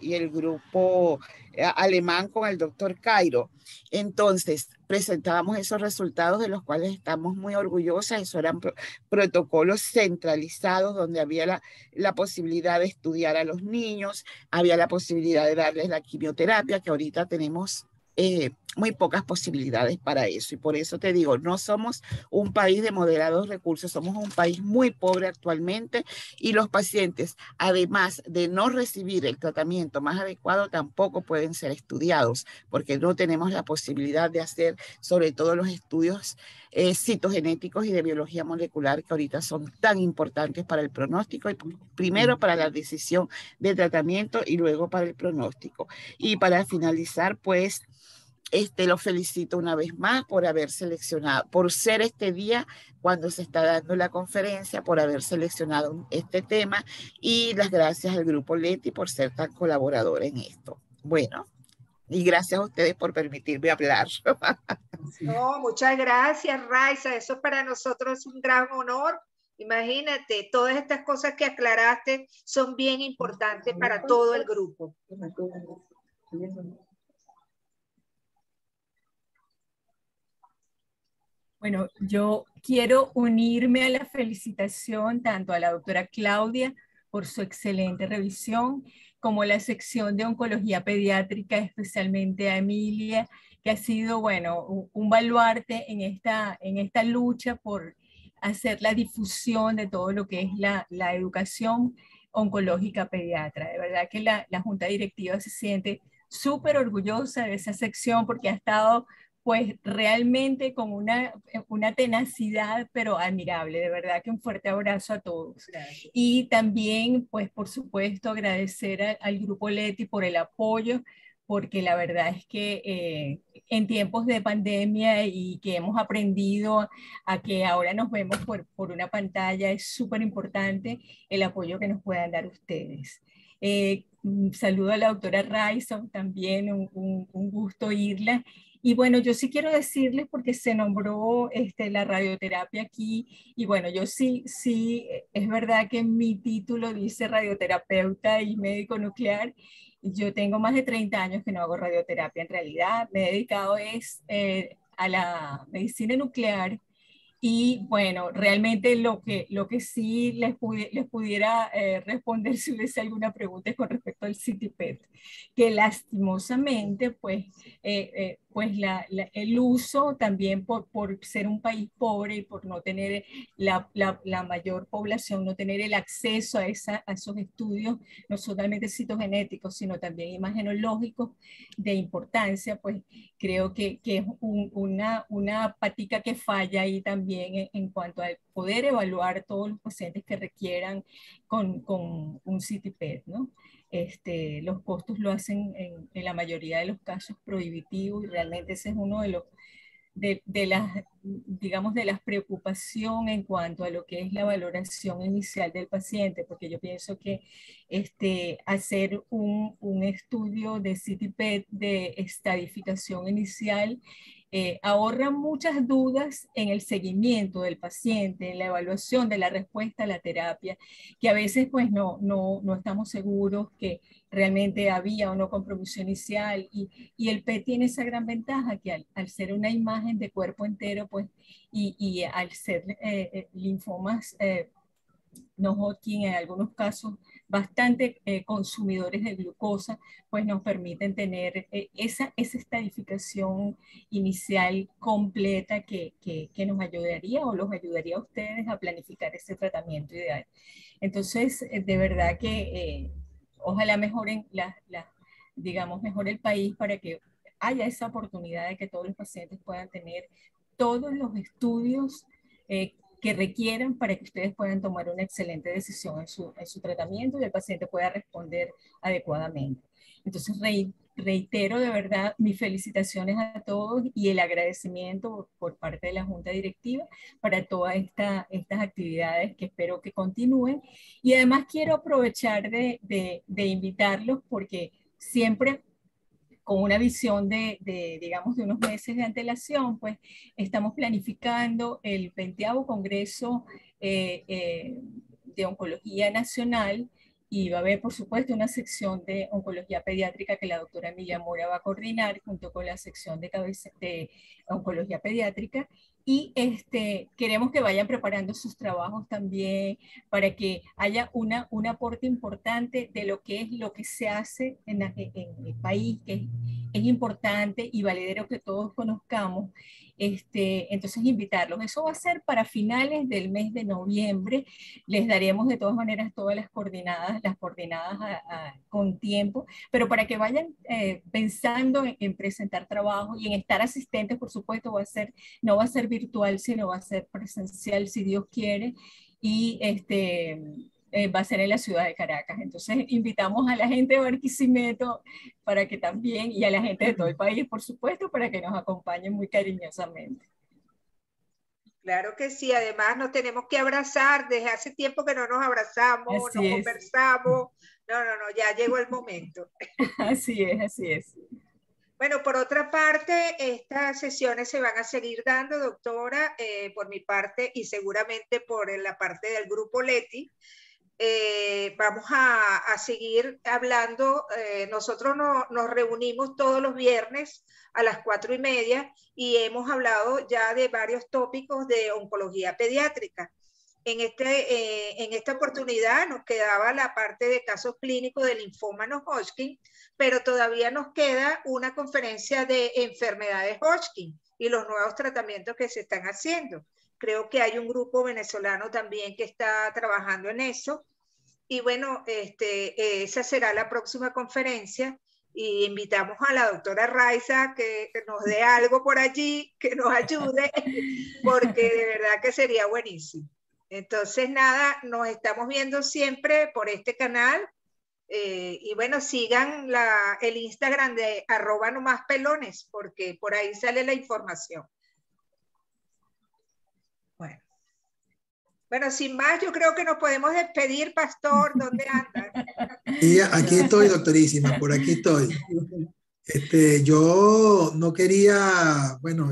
Speaker 5: alemán con el doctor Cairo. Entonces, presentábamos esos resultados de los cuales estamos muy orgullosas. Eso eran protocolos centralizados donde había la posibilidad de estudiar a los niños, había la posibilidad de darles la quimioterapia, que ahorita tenemos muy pocas posibilidades para eso. Y por eso te digo, no somos un país de moderados recursos, somos un país muy pobre actualmente, y los pacientes, además de no recibir el tratamiento más adecuado, tampoco pueden ser estudiados, porque no tenemos la posibilidad de hacer sobre todo los estudios citogenéticos y de biología molecular, que ahorita son tan importantes para el pronóstico, y primero para la decisión de tratamiento y luego para el pronóstico. Y para finalizar, pues, los felicito una vez más por haber seleccionado, por ser este día cuando se está dando la conferencia, por haber seleccionado este tema, y las gracias al Grupo Leti por ser tan colaborador en esto. Bueno, y gracias a ustedes por permitirme hablar.
Speaker 2: No, muchas gracias, Raiza. Eso para nosotros es un gran honor. Imagínate, todas estas cosas que aclaraste son bien importantes para todo el grupo.
Speaker 4: Bueno, yo quiero unirme a la felicitación tanto a la doctora Claudia por su excelente revisión, como a la sección de oncología pediátrica, especialmente a Emilia, que ha sido, bueno, un baluarte en esta lucha por hacer la difusión de todo lo que es la educación oncológica pediatra. De verdad que la Junta Directiva se siente súper orgullosa de esa sección, porque ha estado pues realmente con una tenacidad, pero admirable. De verdad que un fuerte abrazo a todos. Gracias. Y también, pues por supuesto, agradecer al Grupo Leti por el apoyo, porque la verdad es que en tiempos de pandemia y que hemos aprendido a que ahora nos vemos por una pantalla, es súper importante el apoyo que nos puedan dar ustedes. Saludo a la doctora Raison, también un gusto oírla. Y bueno, yo sí quiero decirles, porque se nombró la radioterapia aquí, y bueno, yo sí, es verdad que mi título dice radioterapeuta y médico nuclear. Yo tengo más de 30 años que no hago radioterapia en realidad. Me he dedicado a la medicina nuclear. Y bueno, realmente lo que sí les pudiera responder si hubiese alguna pregunta es con respecto al CITIPET, que lastimosamente pues pues el uso también por ser un país pobre y por no tener la mayor población, no tener el acceso a esos estudios, no solamente citogenéticos, sino también imagenológicos de importancia, pues creo que es una patica que falla ahí también en cuanto a poder evaluar todos los pacientes que requieran con un CITIPET, ¿no? Los costos lo hacen en la mayoría de los casos prohibitivos, y realmente ese es uno de las, digamos, de las preocupaciones en cuanto a lo que es la valoración inicial del paciente, porque yo pienso que hacer un estudio de CITIPET de estadificación inicial ahorra muchas dudas en el seguimiento del paciente, en la evaluación de la respuesta a la terapia, que a veces pues no estamos seguros que realmente había o no compromiso inicial, y el PET tiene esa gran ventaja que al ser una imagen de cuerpo entero, pues, y al ser linfomas no Hodgkin en algunos casos bastante consumidores de glucosa, pues nos permiten tener esa estadificación inicial completa que nos ayudaría o los ayudaría a ustedes a planificar ese tratamiento ideal. Entonces, de verdad que ojalá mejoren digamos, mejore el país para que haya esa oportunidad de que todos los pacientes puedan tener todos los estudios que requieran para que ustedes puedan tomar una excelente decisión en su tratamiento y el paciente pueda responder adecuadamente. Entonces, reitero de verdad mis felicitaciones a todos y el agradecimiento por parte de la Junta Directiva para todas estas actividades que espero que continúen. Y además quiero aprovechar de invitarlos porque siempre con una visión digamos, de unos meses de antelación, pues estamos planificando el 20º Congreso de Oncología Nacional, y va a haber, por supuesto, una sección de oncología pediátrica que la doctora Emilia Mora va a coordinar junto con la sección de oncología pediátrica. Y queremos que vayan preparando sus trabajos también para que haya un aporte importante de lo que se hace en el país, que es importante y valedero que todos conozcamos. Entonces, invitarlos. Eso va a ser para finales del mes de noviembre. Les daremos de todas maneras todas las coordinadas con tiempo, pero para que vayan pensando en presentar trabajo y en estar asistentes, por supuesto, no va a ser virtual, sino va a ser presencial, si Dios quiere, y va a ser en la ciudad de Caracas. Entonces, invitamos a la gente de Barquisimeto para que también, y a la gente de todo el país, por supuesto, para que nos acompañen muy cariñosamente.
Speaker 2: Claro que sí, además nos tenemos que abrazar, desde hace tiempo que no nos abrazamos,
Speaker 4: Así
Speaker 2: no
Speaker 4: es.
Speaker 2: Conversamos, no, ya llegó el momento.
Speaker 4: Así es.
Speaker 2: Bueno, por otra parte, estas sesiones se van a seguir dando, doctora, por mi parte y seguramente por la parte del grupo Leti. Vamos a seguir hablando. Nosotros nos reunimos todos los viernes a las 4:30 y hemos hablado ya de varios tópicos de oncología pediátrica. En esta oportunidad nos quedaba la parte de casos clínicos de linfoma no Hodgkin, pero todavía nos queda una conferencia de enfermedades Hodgkin y los nuevos tratamientos que se están haciendo. Creo que hay un grupo venezolano también que está trabajando en eso. Y bueno, esa será la próxima conferencia y invitamos a la doctora Raiza que nos dé algo por allí, que nos ayude, porque de verdad que sería buenísimo. Entonces, nada, nos estamos viendo siempre por este canal. Y bueno, sigan el Instagram de @nomaspelones, porque por ahí sale la información. Bueno, sin más, yo creo que nos podemos despedir, Pastor. ¿Dónde andas?
Speaker 1: Sí, aquí estoy, doctorísima, por aquí estoy. Yo no quería, bueno,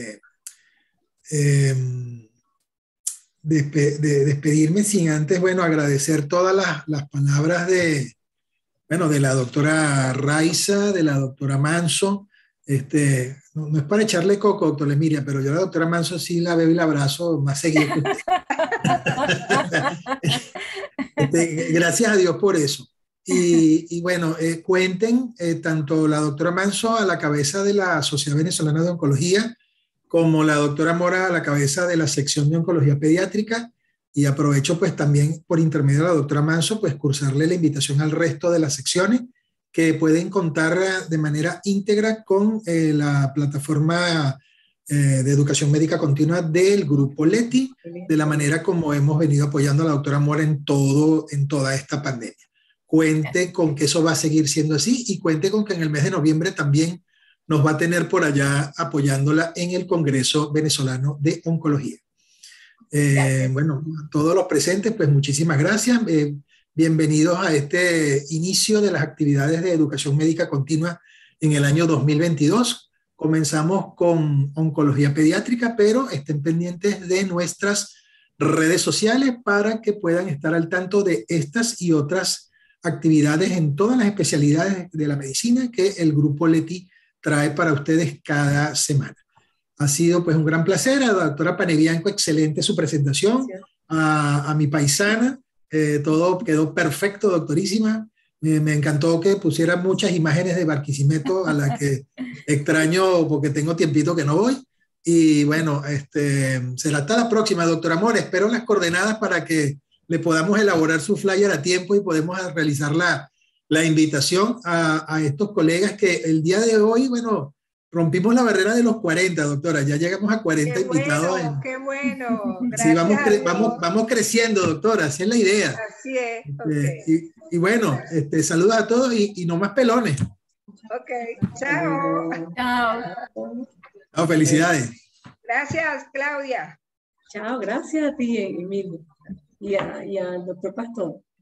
Speaker 1: despedirme sin antes, bueno, agradecer todas las palabras de la doctora Raiza, de la doctora Manso. No es para echarle coco, doctora Emilia, pero yo a la doctora Manso sí la veo y la abrazo más seguido que usted. Gracias a Dios por eso. Y bueno, cuenten tanto la doctora Manso a la cabeza de la Sociedad Venezolana de Oncología, como la doctora Mora a la cabeza de la sección de Oncología Pediátrica. Y aprovecho pues también por intermedio de la doctora Manso, pues cursarle la invitación al resto de las secciones que pueden contar de manera íntegra con la plataforma de educación médica continua del Grupo Leti, de la manera como hemos venido apoyando a la doctora Mora en toda esta pandemia. Cuente con que eso va a seguir siendo así y cuente con que en el mes de noviembre también nos va a tener por allá apoyándola en el Congreso Venezolano de Oncología. Bueno, a todos los presentes, pues muchísimas gracias. Bienvenidos a este inicio de las actividades de educación médica continua en el año 2022. Comenzamos con oncología pediátrica, pero estén pendientes de nuestras redes sociales para que puedan estar al tanto de estas y otras actividades en todas las especialidades de la medicina que el Grupo Leti trae para ustedes cada semana. Ha sido pues un gran placer. A la doctora Panebianco, excelente su presentación. A mi paisana, todo quedó perfecto, doctorísima. Me encantó que pusiera muchas imágenes de Barquisimeto, a la que extraño porque tengo tiempito que no voy. Y bueno, será hasta la próxima, doctora Mora. Espero las coordenadas para que le podamos elaborar su flyer a tiempo y podemos realizar la invitación a estos colegas que el día de hoy, bueno, rompimos la barrera de los 40, doctora. Ya llegamos a 40 invitados.
Speaker 2: Qué bueno.
Speaker 1: Sí, vamos creciendo, doctora. Así es la idea.
Speaker 2: Así es. Okay.
Speaker 1: Y bueno, saludos a todos y no más pelones.
Speaker 2: Ok, chao.
Speaker 4: Chao.
Speaker 1: Chao, felicidades.
Speaker 2: Gracias, Claudia.
Speaker 3: Chao, gracias a ti, Emilio, y al doctor Pastor.